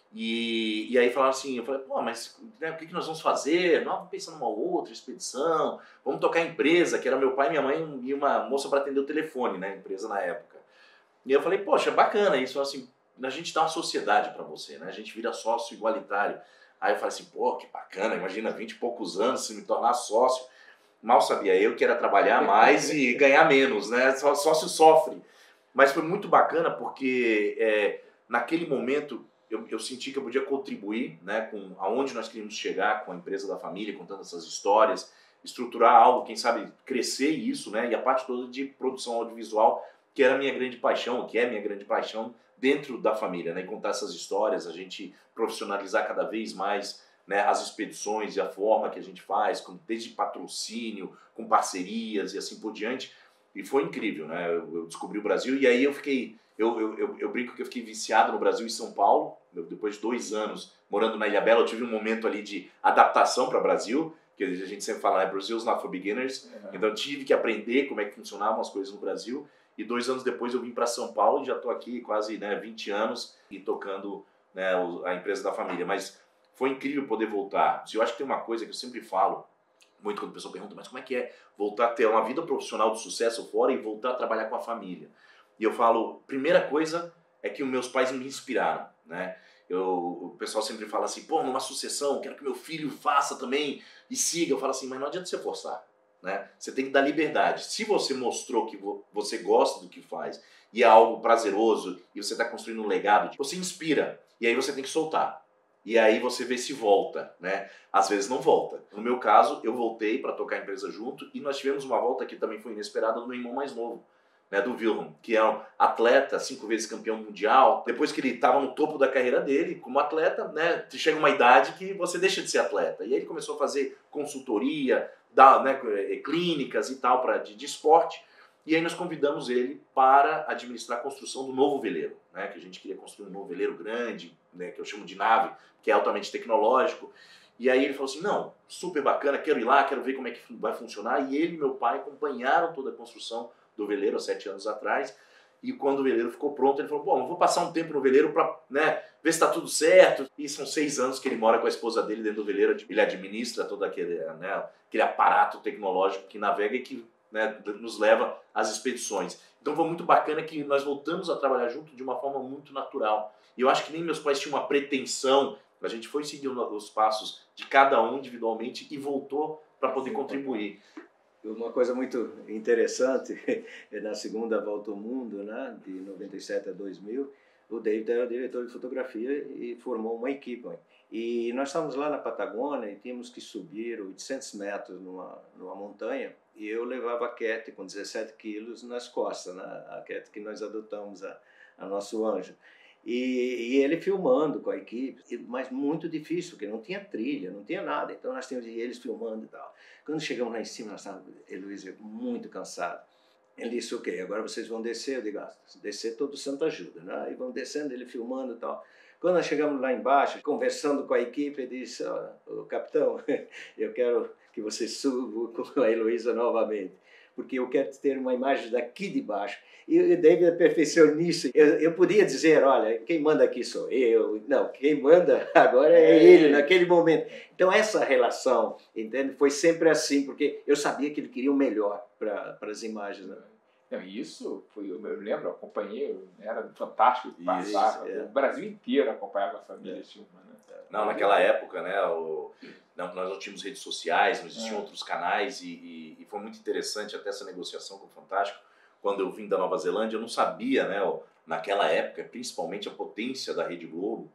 E, e aí falaram assim, eu falei, pô, mas né, o que, que nós vamos fazer? Nós vamos pensar numa outra expedição, vamos tocar a empresa, que era meu pai, minha mãe e uma moça para atender o telefone, né, empresa na época. E eu falei, poxa, bacana isso, assim, a gente dá uma sociedade para você, né, a gente vira sócio igualitário. Aí eu falei assim, pô, que bacana, imagina vinte e poucos anos se me tornar sócio. Mal sabia eu que era trabalhar mais e ganhar menos, né, sócio sofre. Mas foi muito bacana porque é, naquele momento eu, eu senti que eu podia contribuir, né, com aonde nós queríamos chegar com a empresa da família, contando essas histórias, estruturar algo, quem sabe crescer isso, né, e a parte toda de produção audiovisual, que era a minha grande paixão, que é a minha grande paixão dentro da família, né, e contar essas histórias, a gente profissionalizar cada vez mais, né, as expedições e a forma que a gente faz, com, desde patrocínio, com parcerias e assim por diante. E foi incrível, né? Eu, eu descobri o Brasil e aí eu fiquei, eu, eu, eu, eu brinco que eu fiquei viciado no Brasil e São Paulo. Eu, depois de dois anos morando na Ilhabela, eu tive um momento ali de adaptação para o Brasil, que a gente sempre fala, né? Brasil's not for beginners. Uhum. Então eu tive que aprender como é que funcionavam as coisas no Brasil. E dois anos depois eu vim para São Paulo e já estou aqui quase, né, vinte anos e tocando, né, a empresa da família. Mas foi incrível poder voltar. Eu acho que tem uma coisa que eu sempre falo, muito quando o pessoal pergunta, mas como é que é voltar a ter uma vida profissional de sucesso fora e voltar a trabalhar com a família? E eu falo, primeira coisa é que os meus pais me inspiraram, né? Eu, o pessoal sempre fala assim, pô, numa sucessão, quero que meu filho faça também e siga. Eu falo assim, mas não adianta você forçar, né? Você tem que dar liberdade. Se você mostrou que você gosta do que faz e é algo prazeroso e você está construindo um legado, você inspira e aí você tem que soltar. E aí você vê se volta, né? Às vezes não volta. No meu caso, eu voltei para tocar a empresa junto e nós tivemos uma volta que também foi inesperada do meu irmão mais novo, né, do Wilhelm, que é um atleta, cinco vezes campeão mundial. Depois que ele estava no topo da carreira dele, como atleta, né, chega uma idade que você deixa de ser atleta. E aí ele começou a fazer consultoria, dar, né, clínicas e tal pra, de, de esporte. E aí nós convidamos ele para administrar a construção do novo veleiro, né, que a gente queria construir um novo veleiro grande, né, que eu chamo de nave, que é altamente tecnológico. E aí ele falou assim, não, super bacana, quero ir lá, quero ver como é que vai funcionar. E ele e meu pai acompanharam toda a construção do veleiro há sete anos atrás. E quando o veleiro ficou pronto, ele falou, bom, eu vou passar um tempo no veleiro para, né, ver se está tudo certo. E são seis anos que ele mora com a esposa dele dentro do veleiro. Ele administra todo aquele, né, aquele aparato tecnológico que navega e que, né, nos leva às expedições. Então foi muito bacana que nós voltamos a trabalhar junto de uma forma muito natural. E eu acho que nem meus pais tinham uma pretensão. A gente foi seguindo os passos de cada um individualmente e voltou para poder contribuir. Uma coisa muito interessante, na segunda volta ao mundo, né, de noventa e sete a dois mil, o David era diretor de fotografia e formou uma equipe. E nós estávamos lá na Patagônia e tínhamos que subir oitocentos metros numa, numa montanha, e eu levava a Cat com dezessete quilos nas costas, né, a Cat que nós adotamos, a, a nosso anjo. E, e ele filmando com a equipe, mas muito difícil, porque não tinha trilha, não tinha nada. Então nós tínhamos eles filmando e tal. Quando chegamos lá em cima, nós estávamos, Heloísa, muito cansado. Ele disse, ok, agora vocês vão descer. Eu digo, ah, descer todo santo ajuda, né? E vão descendo, ele filmando e tal. Quando nós chegamos lá embaixo, conversando com a equipe, ele disse, oh, capitão, eu quero que você suba com a Heloísa novamente, porque eu quero ter uma imagem daqui de baixo. E o David é perfeccionista. Eu, eu podia dizer, olha, quem manda aqui sou eu. Não, quem manda agora é ele, naquele momento. Então essa relação, entende? Foi sempre assim, porque eu sabia que ele queria o melhor para as imagens, né? Não, isso foi, eu lembro, eu acompanhei, era fantástico passar, é. O Brasil inteiro acompanhava a família Schulman, né? Não, naquela época, né, o, não, nós não tínhamos redes sociais, não existiam é. outros canais e, e, e foi muito interessante até essa negociação com o Fantástico. Quando eu vim da Nova Zelândia, eu não sabia, né, naquela época, principalmente a potência da Rede Globo.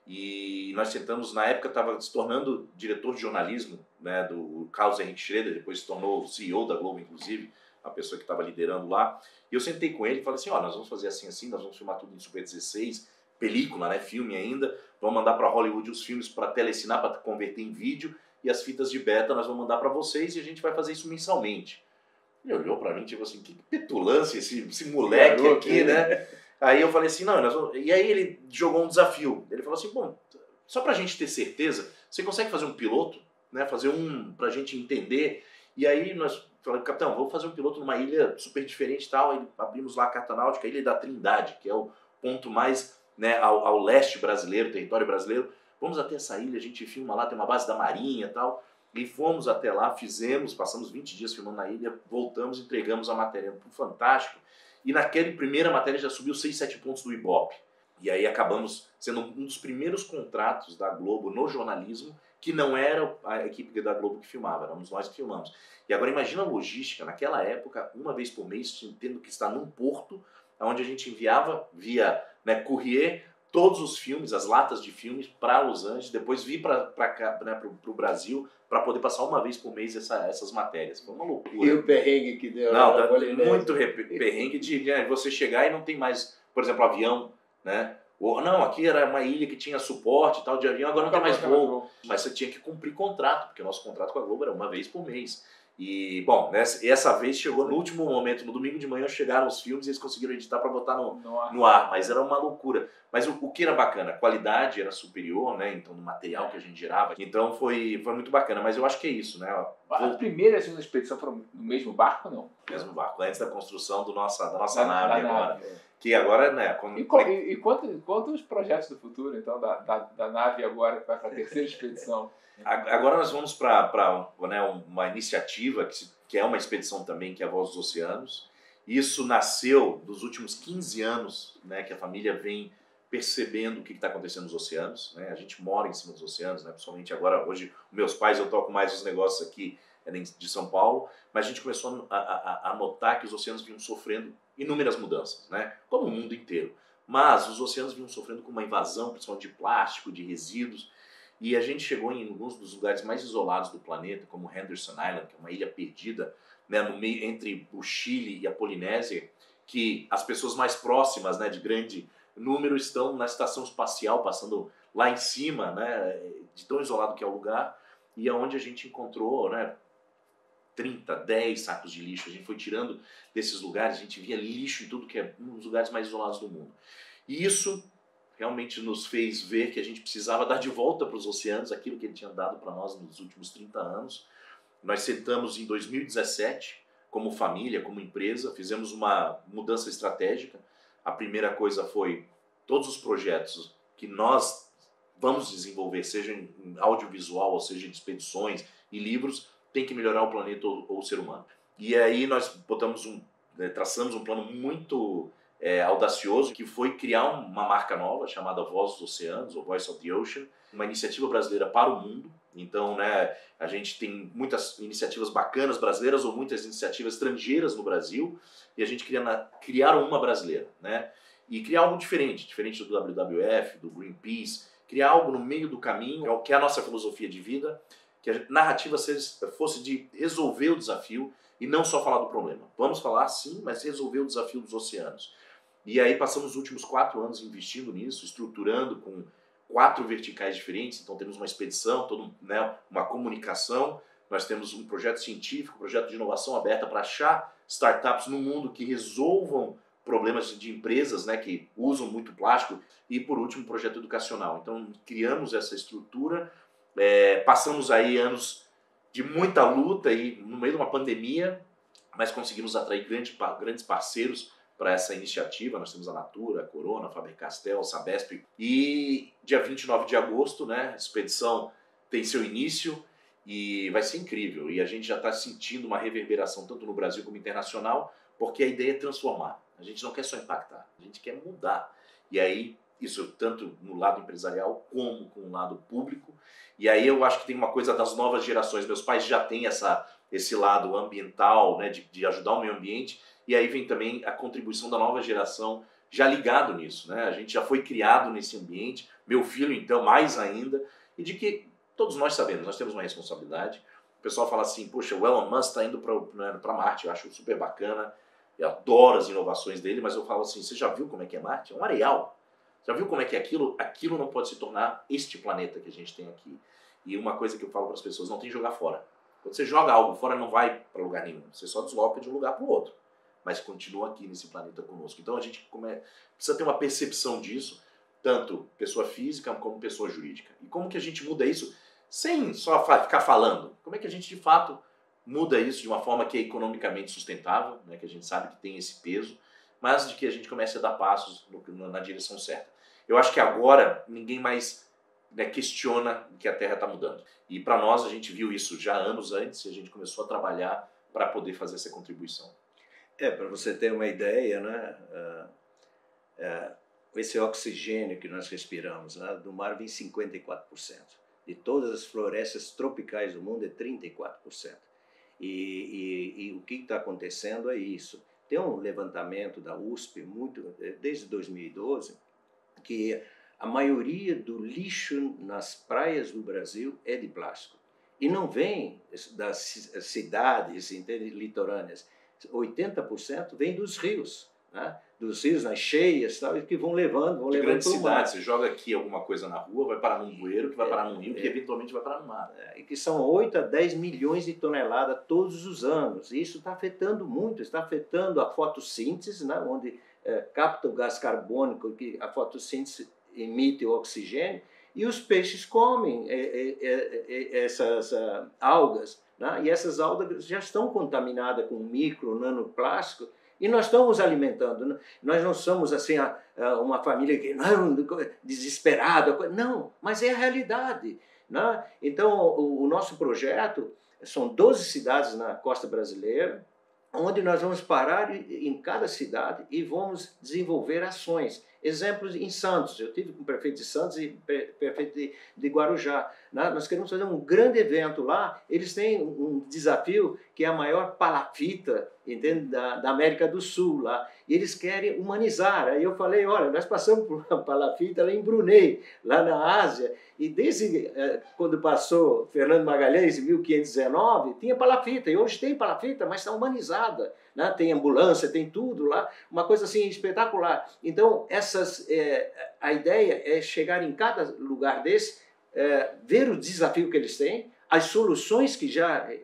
E nós tentamos, na época, estava se tornando diretor de jornalismo, né, do Carlos Henrique Schroeder, depois se tornou C E O da Globo, inclusive, a pessoa que estava liderando lá. E eu sentei com ele e falei assim, ó, nós vamos fazer assim, assim, nós vamos filmar tudo em Super dezesseis, película, né, filme ainda, vamos mandar para Hollywood os filmes para telecinar, para converter em vídeo, e as fitas de beta nós vamos mandar para vocês e a gente vai fazer isso mensalmente. Ele olhou para mim, tipo assim, que petulância esse, esse moleque garoto, aqui, né? Aí eu falei assim, não, nós vamos... E aí ele jogou um desafio. Ele falou assim, bom, só pra gente ter certeza, você consegue fazer um piloto, né? Fazer um, pra gente entender. E aí nós falamos, capitão, vamos fazer um piloto numa ilha super diferente e tal. Aí abrimos lá a Carta Náutica, a Ilha da Trindade, que é o ponto mais, né, ao, ao leste brasileiro, território brasileiro. Vamos até essa ilha, a gente filma lá, tem uma base da Marinha e tal. E fomos até lá, fizemos, passamos vinte dias filmando na ilha, voltamos, entregamos a matéria pro Fantástico. E naquela primeira matéria já subiu seis, sete pontos do Ibope. E aí acabamos sendo um dos primeiros contratos da Globo no jornalismo, que não era a equipe da Globo que filmava, éramos nós que filmamos. E agora imagina a logística, naquela época, uma vez por mês, tendo que estar num porto, onde a gente enviava via, né, courrier todos os filmes, as latas de filmes para Los Angeles, depois vir para cá, né, para o Brasil, para poder passar uma vez por mês essa, essas matérias. Foi uma loucura. E o perrengue que deu? Não, tá muito perrengue de, né, você chegar e não tem mais, por exemplo, avião, né? Ou, não, aqui era uma ilha que tinha suporte e tal de avião, agora não tem mais voo. Mas você tinha que cumprir contrato, porque o nosso contrato com a Globo era uma vez por mês. E, bom, nessa, essa vez chegou no último momento, no domingo de manhã chegaram os filmes e eles conseguiram editar para botar no, no, ar. no ar, mas era uma loucura. Mas o, o que era bacana, a qualidade era superior, né, então, no material que a gente gerava, então foi, foi muito bacana, mas eu acho que é isso, né. A primeira e a segunda expedição foram no mesmo barco, não? Mesmo barco, antes da construção do nossa, da nossa da, nave da agora. Nave, é. Que agora, né... Quando... E, e, e quantos, quantos projetos do futuro, então, da, da, da nave agora que vai para a terceira expedição? Agora nós vamos para né, uma iniciativa que, se, que é uma expedição também, que é a Voz dos Oceanos. Isso nasceu dos últimos quinze anos, né, que a família vem percebendo o que está acontecendo nos oceanos. Né? A gente mora em cima dos oceanos, né? Principalmente agora, hoje, meus pais, eu toco mais os negócios aqui de São Paulo, mas a gente começou a, a, a notar que os oceanos vinham sofrendo inúmeras mudanças, né? Como o mundo inteiro. Mas os oceanos vinham sofrendo com uma invasão, principalmente de plástico, de resíduos. E a gente chegou em alguns dos lugares mais isolados do planeta, como Henderson Island, que é uma ilha perdida, né, no meio entre o Chile e a Polinésia, que as pessoas mais próximas, né, de grande número estão na estação espacial, passando lá em cima, né, de tão isolado que é o lugar, e aonde a gente encontrou, né, trinta, dez sacos de lixo. A gente foi tirando desses lugares, a gente via lixo em tudo que é um dos lugares mais isolados do mundo. E isso realmente nos fez ver que a gente precisava dar de volta para os oceanos aquilo que ele tinha dado para nós nos últimos trinta anos. Nós sentamos em dois mil e dezessete, como família, como empresa, fizemos uma mudança estratégica. A primeira coisa foi todos os projetos que nós vamos desenvolver, seja em audiovisual, ou seja em expedições e livros, tem que melhorar o planeta ou, ou o ser humano. E aí nós botamos um, né, traçamos um plano muito é, audacioso, que foi criar uma marca nova chamada Voz dos Oceanos, ou Voice of the Ocean, uma iniciativa brasileira para o mundo. Então, né, a gente tem muitas iniciativas bacanas brasileiras ou muitas iniciativas estrangeiras no Brasil, e a gente queria na, criar uma brasileira, né? E criar algo diferente, diferente do W W F, do Greenpeace, criar algo no meio do caminho, que é a nossa filosofia de vida, que a narrativa fosse de resolver o desafio e não só falar do problema. Vamos falar sim, mas resolver o desafio dos oceanos. E aí passamos os últimos quatro anos investindo nisso, estruturando com quatro verticais diferentes. Então temos uma expedição, toda, né, uma comunicação, nós temos um projeto científico, um projeto de inovação aberta para achar startups no mundo que resolvam problemas de empresas, né, que usam muito plástico, e por último um projeto educacional. Então criamos essa estrutura, é, passamos aí anos de muita luta e no meio de uma pandemia, mas conseguimos atrair grande, grandes parceiros para essa iniciativa. Nós temos a Natura, a Corona, a Faber-Castell, a Sabesp, e dia vinte e nove de agosto, né, a expedição tem seu início e vai ser incrível, e a gente já está sentindo uma reverberação tanto no Brasil como internacional, porque a ideia é transformar. A gente não quer só impactar, a gente quer mudar. E aí, isso tanto no lado empresarial como com o lado público. E aí eu acho que tem uma coisa das novas gerações. Meus pais já têm essa, esse lado ambiental, né, de, de ajudar o meio ambiente. E aí vem também a contribuição da nova geração já ligado nisso, né? A gente já foi criado nesse ambiente, meu filho então mais ainda, e de que todos nós sabemos, nós temos uma responsabilidade. O pessoal fala assim, poxa, o Elon Musk está indo para Marte, eu acho super bacana, eu adoro as inovações dele, mas eu falo assim, você já viu como é que é Marte? É um areal. Já viu como é que é aquilo? Aquilo não pode se tornar este planeta que a gente tem aqui. E uma coisa que eu falo para as pessoas, não tem que jogar fora. Quando você joga algo fora, não vai para lugar nenhum. Você só desloca de um lugar para o outro. Mas continua aqui nesse planeta conosco. Então a gente come... precisa ter uma percepção disso, tanto pessoa física como pessoa jurídica. E como que a gente muda isso sem só ficar falando? Como é que a gente de fato muda isso de uma forma que é economicamente sustentável, né? Que a gente sabe que tem esse peso, mas de que a gente comece a dar passos no, na direção certa. Eu acho que agora ninguém mais, né, questiona que a Terra está mudando. E para nós a gente viu isso já anos antes e a gente começou a trabalhar para poder fazer essa contribuição. É, para você ter uma ideia, né, uh, uh, esse oxigênio que nós respiramos, né, do mar vem cinquenta e quatro por cento. De todas as florestas tropicais do mundo é trinta e quatro por cento. E, e, e o que está acontecendo é isso. Tem um levantamento da U S P, muito, desde dois mil e doze, que a maioria do lixo nas praias do Brasil é de plástico. E não vem das cidades, entende, litorâneas. oitenta por cento vem dos rios, né? Dos rios nas cheias, tal, que vão levando, vão de levando grandes para o mar. cidades, você joga aqui alguma coisa na rua, vai parar num bueiro, que vai É, parar num rio, é, que eventualmente vai parar no mar. É, e que são oito a dez milhões de toneladas todos os anos. E isso está afetando muito, está afetando a fotossíntese, né? Onde é, capta o gás carbônico, que a fotossíntese emite o oxigênio, e os peixes comem é, é, é, essas uh, algas, né? E essas algas já estão contaminadas com micro, nanoplástico, e nós estamos alimentando. Nós não somos assim uma família que não, desesperada, não, mas é a realidade, né? Então o, o nosso projeto são doze cidades na costa brasileira, onde nós vamos parar em cada cidade e vamos desenvolver ações. Exemplos em Santos, eu tive com o prefeito de Santos e prefeito de, de Guarujá. Nós queremos fazer um grande evento lá. Eles têm um desafio que é a maior palafita, entende, da, da América do Sul lá. E eles querem humanizar. Aí eu falei, olha, nós passamos por uma palafita lá em Brunei, lá na Ásia, e desde eh, quando passou Fernando Magalhães em mil quinhentos e dezenove, tinha palafita, e hoje tem palafita, mas está humanizada, né? Tem ambulância, tem tudo lá, uma coisa assim espetacular. Então, essas, eh, a ideia é chegar em cada lugar desse, eh, ver o desafio que eles têm, as soluções que já eh,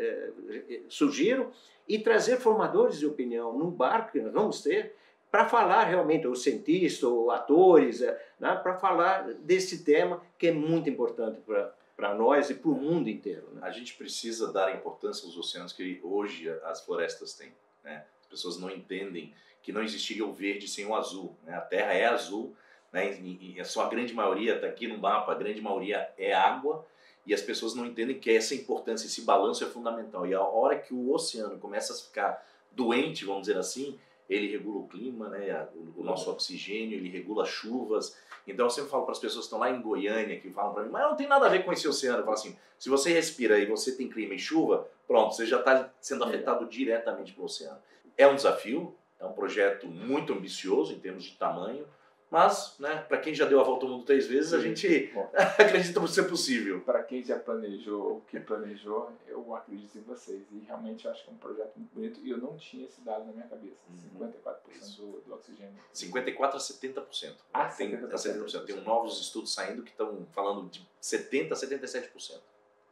eh, surgiram, e trazer formadores de opinião num barco que nós vamos ter, para falar realmente, ou cientistas, ou atores, né, para falar desse tema que é muito importante para nós e para o mundo inteiro. Né? A gente precisa dar importância aos oceanos que hoje as florestas têm, né? As pessoas não entendem que não existiria o verde sem o azul, né? A Terra é azul, né? E a sua grande maioria, está aqui no mapa, a grande maioria é água, e as pessoas não entendem que essa importância, esse balanço é fundamental. E a hora que o oceano começa a ficar doente, vamos dizer assim, ele regula o clima, né, o, o nosso oxigênio, ele regula chuvas. Então eu sempre falo para as pessoas que estão lá em Goiânia, que falam para mim, mas não tem nada a ver com esse oceano. Eu falo assim, se você respira e você tem clima e chuva, pronto, você já está sendo afetado diretamente pelo oceano. É um desafio, é um projeto muito ambicioso em termos de tamanho, mas, né, para quem já deu a volta ao mundo três vezes, a gente Bom, acredita por ser possível. Para quem já planejou o que planejou, eu acredito em vocês. E realmente eu acho que é um projeto muito bonito. E eu não tinha esse dado na minha cabeça. Uhum. cinquenta e quatro por cento do, do oxigênio. cinquenta e quatro por cento a setenta por cento. Ah, tem, setenta por cento. A setenta por cento. Tem novos estudos saindo que estão falando de setenta por cento a setenta e sete por cento.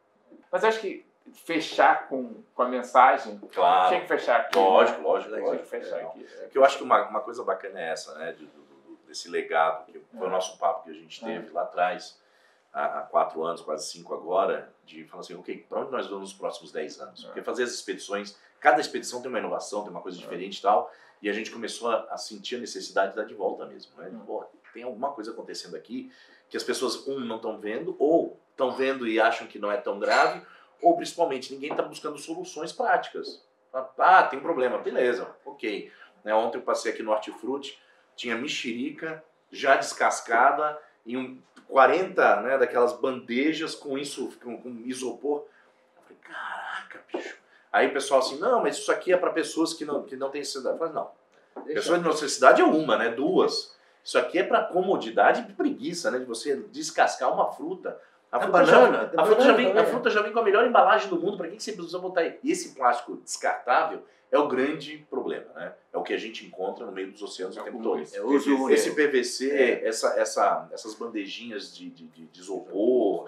Mas acho que fechar com, com a mensagem, claro. Tinha que fechar aqui. Lógico, né? lógico. Tinha lógico. que fechar é, aqui. Porque eu acho que uma, uma coisa bacana é essa, né? De, de, desse legado, que foi o nosso papo que a gente teve é. lá atrás, há, há quatro anos, quase cinco agora, de falar assim, ok, para onde nós vamos nos próximos dez anos? É. Porque fazer as expedições, cada expedição tem uma inovação, tem uma coisa diferente e tal, e a gente começou a, a sentir a necessidade de dar de volta mesmo. Né? É. Pô, tem alguma coisa acontecendo aqui que as pessoas, um, não estão vendo, ou estão vendo e acham que não é tão grave, ou principalmente ninguém está buscando soluções práticas. Ah, tem um problema, beleza, ok. Né, ontem eu passei aqui no Hortifruti, tinha mexerica já descascada em um, quarenta, né, daquelas bandejas com, isso, com, com isopor. Eu falei, caraca, bicho. Aí o pessoal assim, não, mas isso aqui é para pessoas que não, que não têm cidade. Eu falei, não, Deixa Pessoa de necessidade é uma, né? Duas. Isso aqui é para comodidade e preguiça, né? De você descascar uma fruta. A fruta, banana, já, tem a, fruta já banana vem, a também. fruta já vem com a melhor embalagem do mundo. Para que que você precisa botar aí? E esse plástico descartável é o grande problema, né? É o que a gente encontra no meio dos oceanos o tempo todo. É uso único. Esse P V C, É. essa, essa, essas bandejinhas de, de, de, de isopor,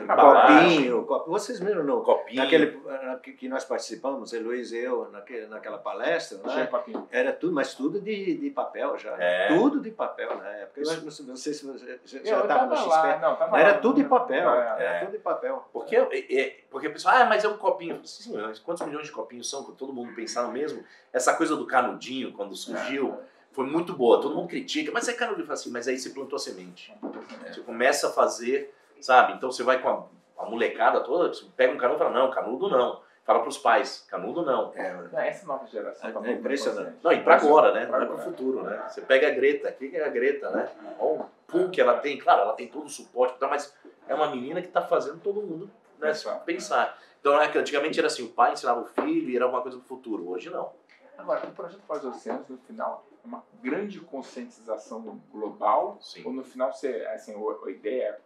Copinho, copinho. Vocês viram no copinho. naquele que, que nós participamos, o Luiz e eu, naquele, naquela palestra, né? Era tudo, mas tudo de, de papel já. É. Tudo de papel na época. Eu não sei se você já Eu estava no tava X P. lá, não, tava Era lá, tudo de não. papel. É. Era tudo de papel. Porque, é, é, porque a pessoa, ah, mas é um copinho. Sim, mas quantos milhões de copinhos são? Todo mundo pensar no mesmo. Essa coisa do canudinho, quando surgiu, foi muito boa. Todo mundo critica, mas é canudinho. Assim, mas aí você plantou a semente. Você começa a fazer, sabe? Então você vai com a, a molecada toda, você pega um canudo e fala, não, canudo não. Fala pros pais, canudo não. É, Não, essa nova geração tá É muito impressionante. Não, e pra agora, né? Pra Não é pro agora. futuro, né? Você pega a Greta, o que é a Greta, né? Olha o pool que ela tem. Claro, ela tem todo o suporte, mas é uma menina que tá fazendo todo mundo, né, Pensar. pensar. Então, é que antigamente era assim, o pai ensinava o filho e era uma coisa do futuro. Hoje não. Agora, o projeto Paz Oceanos, no final, é uma grande conscientização global? Sim. Ou no final, você, assim, a ideia é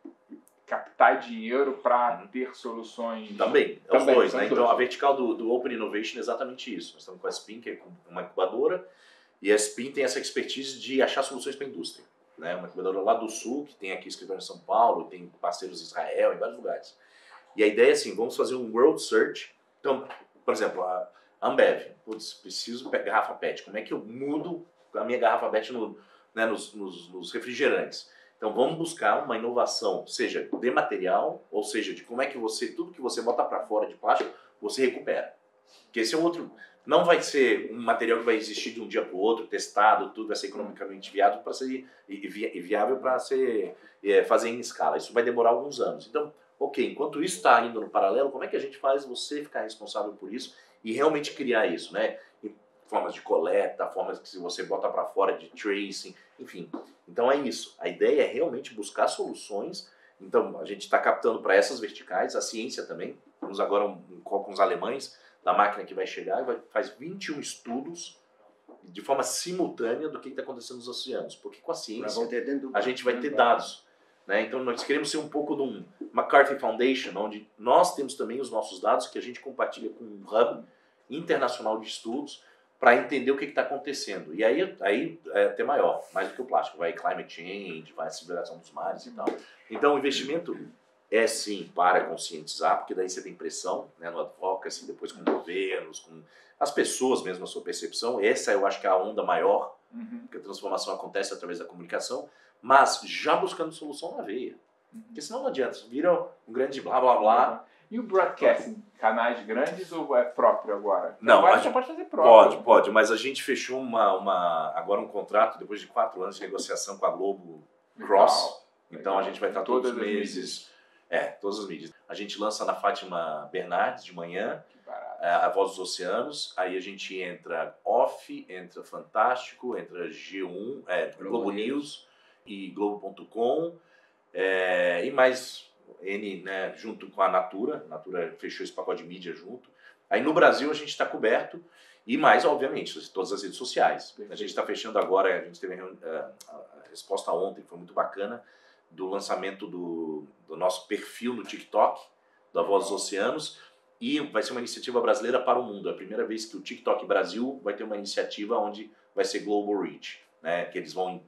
captar dinheiro para Uhum. ter soluções... Também, é os Também, dois, são né? os Então dois. a vertical do, do Open Innovation é exatamente isso. Nós estamos com a Spin, que é uma incubadora, e a Spin tem essa expertise de achar soluções para a indústria. Né? Uma incubadora lá do Sul, que tem aqui escritório em São Paulo, tem parceiros em Israel, em vários lugares. E a ideia é assim, vamos fazer um World Search. Então, por exemplo, a Ambev, putz, preciso de garrafa P E T. Como é que eu mudo a minha garrafa P E T no, né, nos, nos, nos refrigerantes? Então vamos buscar uma inovação, seja de material, ou seja, de como é que você, tudo que você bota para fora de plástico, você recupera. Porque esse é outro, não vai ser um material que vai existir de um dia para o outro, testado, tudo vai ser economicamente viável para ser e viável para ser é, fazer em escala. Isso vai demorar alguns anos. Então, ok, enquanto isso está indo no paralelo, como é que a gente faz você ficar responsável por isso e realmente criar isso, né? Formas de coleta, formas que você bota para fora de tracing, enfim. Então é isso. A ideia é realmente buscar soluções. Então a gente está captando para essas verticais, a ciência também. Temos agora um, um call com os alemães, da máquina que vai chegar e vai, faz vinte e um estudos de forma simultânea do que está acontecendo nos oceanos. Porque com a ciência a gente vai ter dados. Né? Então nós queremos ser um pouco de um McCarthy Foundation, onde nós temos também os nossos dados que a gente compartilha com um hub internacional de estudos para entender o que está acontecendo. E aí, aí é até maior, mais do que o plástico. Vai climate change, vai a civilização dos mares e tal. Então o investimento é sim para conscientizar, porque daí você tem pressão, né, no advocacy, depois com governos, com as pessoas mesmo, a sua percepção. Essa eu acho que é a onda maior, Uhum. que a transformação acontece através da comunicação, mas já buscando solução na veia. Uhum. Porque senão não adianta, vira um grande blá blá blá. E o broadcasting, canais grandes ou é próprio agora? Não, agora a você gente- pode fazer próprio. Pode, pode, mas a gente fechou uma, uma, agora um contrato, depois de quatro anos de negociação com a Globo Cross. Legal, Então legal. a gente vai estar todos os Todas as meses. É, todas as mídias. A gente lança na Fátima Bernardes de manhã, Que barato. a a Voz dos Oceanos, aí a gente entra Off, entra Fantástico, entra G um, é, Globo Globo News e Globo ponto com, é, e mais N, né, junto com a Natura. A Natura fechou esse pacote de mídia junto. Aí no Brasil a gente está coberto, e mais, obviamente, todas as redes sociais. A gente está fechando agora, a gente teve a, reuni- a- a resposta ontem, que foi muito bacana, do lançamento do, do nosso perfil no TikTok, da Voz dos Oceanos, e vai ser uma iniciativa brasileira para o mundo. É a primeira vez que o TikTok Brasil vai ter uma iniciativa onde vai ser Global Reach, né, que eles vão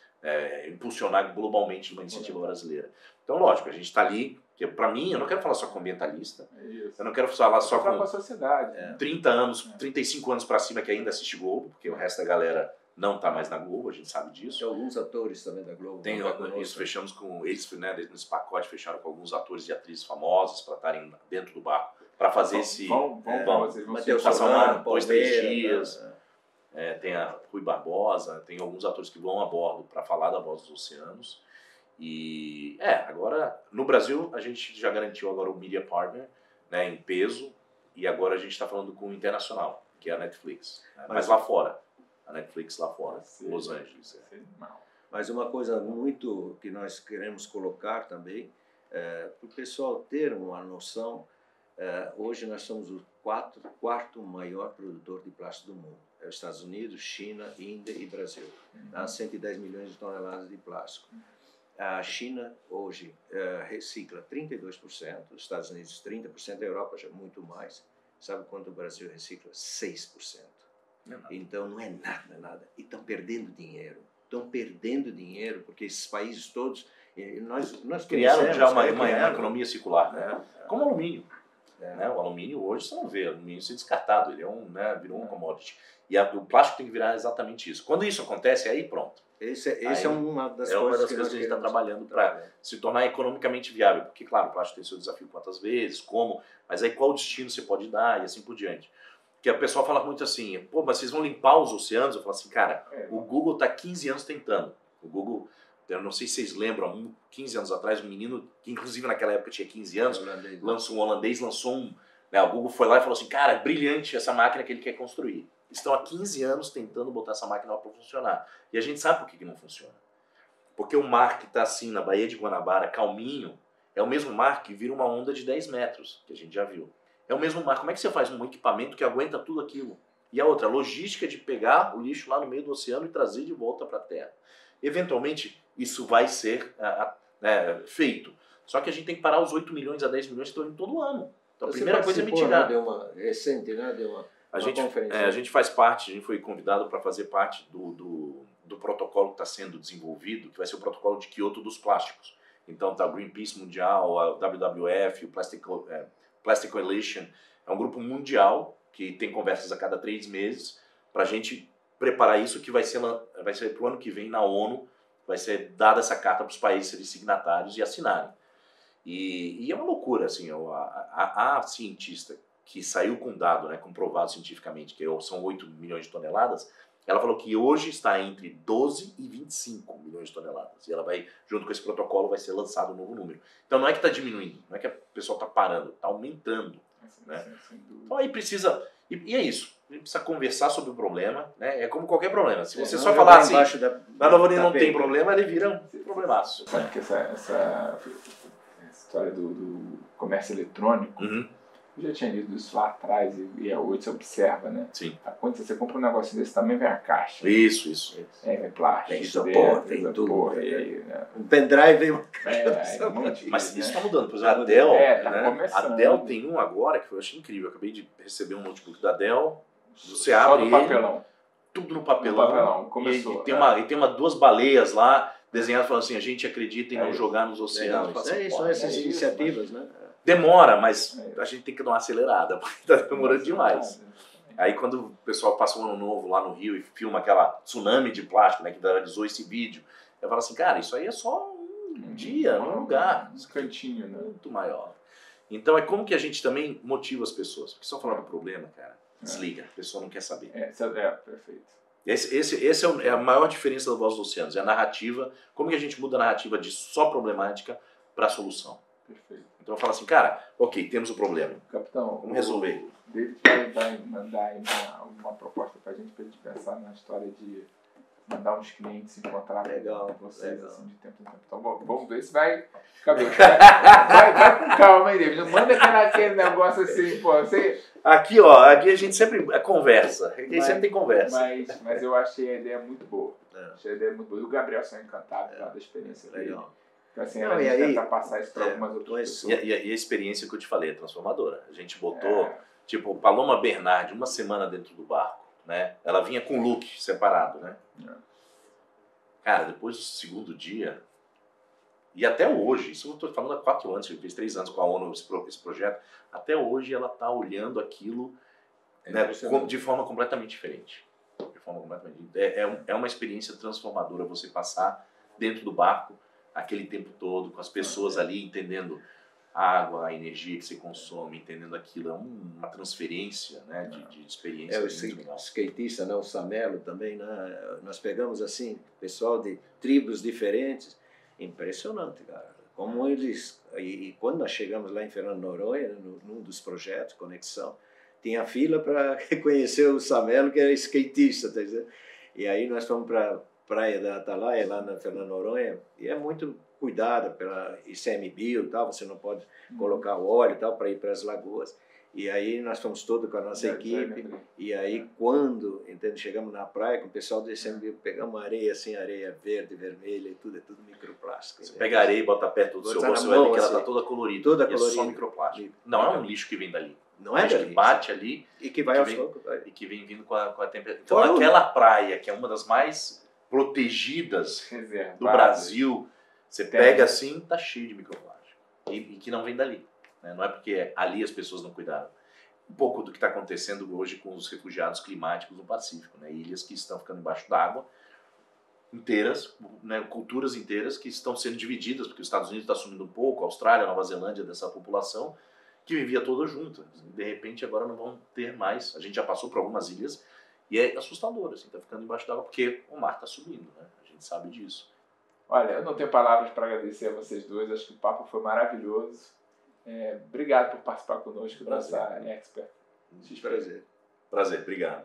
é, impulsionar globalmente uma iniciativa brasileira. Então, lógico, a gente está ali, que para mim, eu não quero falar só com ambientalista, É isso. eu não quero falar só Só com a com sociedade. né? trinta anos, trinta e cinco anos para cima que ainda assiste Globo, porque o resto da galera não está mais na Globo, a gente sabe disso. Tem alguns atores também da Globo. Tem, vão estar conosco. isso, fechamos com eles, né, nesse pacote, fecharam com alguns atores e atrizes famosos para estarem dentro do barco, para fazer esse... Vão, vão, é, vão, vocês vão Mateus se passar um Solano, ano, dois, três Palmeira, dias. né? É, tem a Rui Barbosa, tem alguns atores que vão a bordo para falar da Voz dos Oceanos. E, é, agora, no Brasil, a gente já garantiu agora o Media Partner, né, em peso, e agora a gente está falando com o internacional, que é a Netflix. Né, mas, Mas- lá fora, a Netflix lá fora, Sim. Los Angeles. É. Sim, não. Mas uma coisa muito que nós queremos colocar também, é, para o pessoal ter uma noção, Uh, hoje nós somos o quatro, quarto maior produtor de plástico do mundo. É os Estados Unidos, China, Índia e Brasil. Uhum. Dá cento e dez milhões de toneladas de plástico. A China hoje uh, recicla trinta e dois por cento, os Estados Unidos trinta por cento, a Europa já muito mais. Sabe quanto o Brasil recicla? seis por cento. Não, não. Então não é nada, nada. E estão perdendo dinheiro. Estão perdendo dinheiro porque esses países todos... Nós, nós criaram já uma, é, uma, criaram. uma economia circular, né? É, é. Como o alumínio. É. Né? O alumínio hoje, você não vê, o alumínio ser descartado, ele é um, né, virou um commodity. E a, o plástico tem que virar exatamente isso. Quando isso acontece, aí pronto. Esse, esse é uma das é coisas, uma das que, coisas que a gente está trabalhando para trabalhar. se tornar economicamente viável. Porque, claro, o plástico tem seu desafio quantas vezes, como, mas aí qual destino você pode dar e assim por diante. Porque a pessoa fala muito assim, pô, mas vocês vão limpar os oceanos? Eu falo assim, cara, o Google está quinze anos tentando. O Google, eu não sei se vocês lembram, quinze anos atrás, um menino, que inclusive naquela época tinha quinze anos, holandês, lançou, um holandês lançou um, né, o Google foi lá e falou assim, cara, é brilhante essa máquina que ele quer construir. Estão há quinze anos tentando botar essa máquina para funcionar. E a gente sabe por que, que não funciona. Porque o mar que está assim na Baía de Guanabara, calminho, é o mesmo mar que vira uma onda de dez metros, que a gente já viu. É o mesmo mar. Como é que você faz um equipamento que aguenta tudo aquilo? E a outra, a logística de pegar o lixo lá no meio do oceano e trazer de volta para a Terra. Eventualmente, isso vai ser é, feito. Só que a gente tem que parar os oito milhões a dez milhões que estão indo todo ano. Então a Você primeira coisa é mitigar. Né, de uma recente, né? De uma, a, uma gente, conferência. É, a gente faz parte, a gente foi convidado para fazer parte do, do, do protocolo que está sendo desenvolvido, que vai ser o protocolo de Kyoto dos plásticos. Então tá o Greenpeace Mundial, a W W F, o Plastic, é, Plastic Coalition, é um grupo mundial que tem conversas a cada três meses para a gente preparar isso, que vai ser, vai ser para o ano que vem na ONU, vai ser dada essa carta para os países serem signatários e assinarem. E, e é uma loucura, assim, a, a, a cientista que saiu com dado, né, comprovado cientificamente, que são oito milhões de toneladas, ela falou que hoje está entre doze e vinte e cinco milhões de toneladas. E ela vai, junto com esse protocolo, vai ser lançado um novo número. Então não é que está diminuindo, não é que o pessoal está parando, está aumentando. Né? Então aí precisa, e, e é isso, a gente precisa conversar sobre o problema, né? É como qualquer problema. Se você é, só falar assim, da, mas não, não tem problema, ele vira um problemaço. Sabe que essa, essa, essa história do, do comércio eletrônico, uhum. eu já tinha lido isso lá atrás e, e hoje você observa, né? Sim. Quando você compra um negócio desse também vem a caixa. Isso, isso. É, vem plástico. Vem isopor, vem tudo. E aí, né? Um pendrive vem uma caixa. É, é, monte, mas né? isso está mudando. Por exemplo, a Dell, é, tá né? começando. A Dell tem um agora que eu achei incrível. Eu acabei de receber um notebook da Dell. Você Só abre no papelão. Ele, tudo no papelão. No papelão. Começou. E, e, tem uma, e tem uma, duas baleias lá desenhadas falando assim, a gente acredita em é não isso. jogar nos oceanos. É, assim, é isso, são essas é iniciativas, isso, né? Demora, mas é a gente tem que dar uma acelerada, porque está demorando demais. Aí quando o pessoal passa um ano novo lá no Rio e filma aquela tsunami de plástico, né, que viralizou esse vídeo, eu falo assim, cara, isso aí é só um um dia, um, num lugar. Um cantinho, né? Muito maior. Então é como que a gente também motiva as pessoas. Porque só falar do problema, cara, desliga, a pessoa não quer saber. É, é perfeito. Esse, esse, esse é, o, é a maior diferença da Voz dos Oceanos, é a narrativa, como que a gente muda a narrativa de só problemática para a solução. Perfeito. Então eu falo assim, cara, ok, temos o problema. Capitão, vamos resolver. O David vai, vai mandar aí uma, uma proposta para a gente, para a gente pensar na história de mandar uns clientes encontrar legal, vocês legal. Assim, de tempo em tempo. Então vamos ver se vai. Cabelo, vai, vai, vai com calma aí, David. Não manda aquele, aquele negócio assim, pô. Você... Aqui, ó, aqui a gente sempre é conversa. Aqui mas, sempre tem conversa. Mas, mas eu achei a ideia muito boa. É. Achei a ideia muito boa. E o Gabriel saiu encantado é. da experiência dele. Legal. Então, assim, Não, a gente aí, tentar passar isso para é, algumas outras mas, pessoas. E, e, e a experiência que eu te falei é transformadora. A gente botou, É. tipo, Paloma Bernardi, uma semana dentro do barco, né? Ela vinha com o look separado, né? É. Cara, depois do segundo dia, e até hoje, isso eu estou falando há quatro anos, eu fiz três anos com a ONU esse, pro, esse projeto, até hoje ela está olhando aquilo É né, com, de forma completamente diferente. De forma completamente é, é, um, é uma experiência transformadora você passar dentro do barco aquele tempo todo, com as pessoas ali entendendo a água, a energia que você consome, entendendo aquilo, é um, uma transferência, né, de, de experiência. É o skatista, né, o Samelo também, né, nós pegamos assim, pessoal de tribos diferentes, impressionante, cara, como eles, e, e quando nós chegamos lá em Fernando de Noronha, no, num dos projetos, Conexão, tinha fila para reconhecer o Samelo, que era skatista, tá dizendo? E aí nós fomos para Praia da Atalaia, lá na Fernando de Noronha, e é muito cuidada pela ICMBio e tal, você não pode colocar o óleo e tal para ir para as lagoas. E aí nós fomos todos com a nossa equipe, e aí quando, entende, chegamos na praia com o pessoal do I C M B I, pegamos areia assim, areia verde, vermelha e tudo, é tudo microplástico. Você pega a areia e bota perto do seu rosto, você vai ver que ela está toda colorida, toda e colorida. é só microplástico. Não é um lixo que vem dali. Não é lixo dali. que bate ali e que vai que aos vem, poucos. e que vem vindo com a, com a temperatura. Então Fora aquela praia, que é uma das mais protegidas Reserva. do Brasil, você Tem. pega assim, tá cheio de microplástico. E, e que não vem dali. Né? Não é porque ali as pessoas não cuidaram. Um pouco do que está acontecendo hoje com os refugiados climáticos no Pacífico, né? Ilhas que estão ficando embaixo d'água, inteiras, né? Culturas inteiras que estão sendo divididas, porque os Estados Unidos está assumindo um pouco, a Austrália, a Nova Zelândia dessa população, que vivia toda junta. De repente agora não vão ter mais. A gente já passou por algumas ilhas e é assustador, assim, tá ficando embaixo d'água porque o mar está subindo, né? A gente sabe disso. Olha, eu não tenho palavras para agradecer a vocês dois, acho que o papo foi maravilhoso. É, obrigado por participar conosco, Prazer. nossa expert. Prazer. Prazer, obrigado.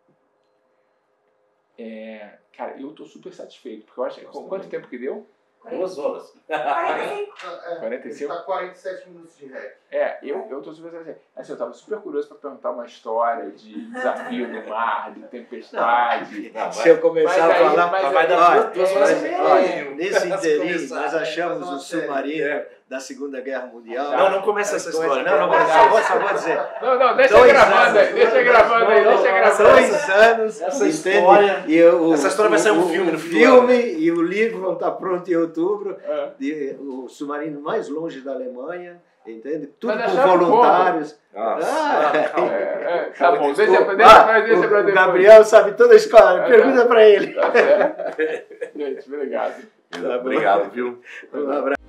É, cara, eu tô super satisfeito, porque eu acho que... Nossa, Quanto também. tempo que deu? Duas horas. quarenta e cinco? Está quarenta e sete minutos de rec. É, eu, eu tô super satisfeito. Assim, eu tava super curioso para perguntar uma história de desafio no mar, de tempestade. Não, Se eu começar Mas a aí- falar, mas vai aí- dar é, duas horas e é, meia. olha, nesse Se inteirinho começar, nós achamos fazer o uma série. submarino da Segunda Guerra Mundial. Não, não começa essa história. Não, não, Pelo amor de só, vou, Deus. só vou dizer. Não, não, deixa Dois gravando aí, anos. deixa gravando aí, deixa gravando. Dois anos, Essa entende? história- E o, essa história vai sair um o- filme no o fim do filme e o livro vão estar prontos em outubro. É. De, o submarino mais longe da Alemanha, entende? Tudo Mas com acharam voluntários. Nossa, Ah, calma. É, é, tá bom, O- deixa, pra- ah, deixa, pra- deixa o, pra o depois. Gabriel sabe toda a história, É, pergunta para ele. Tá certo. Gente, obrigado. Obrigado, viu? Um abraço.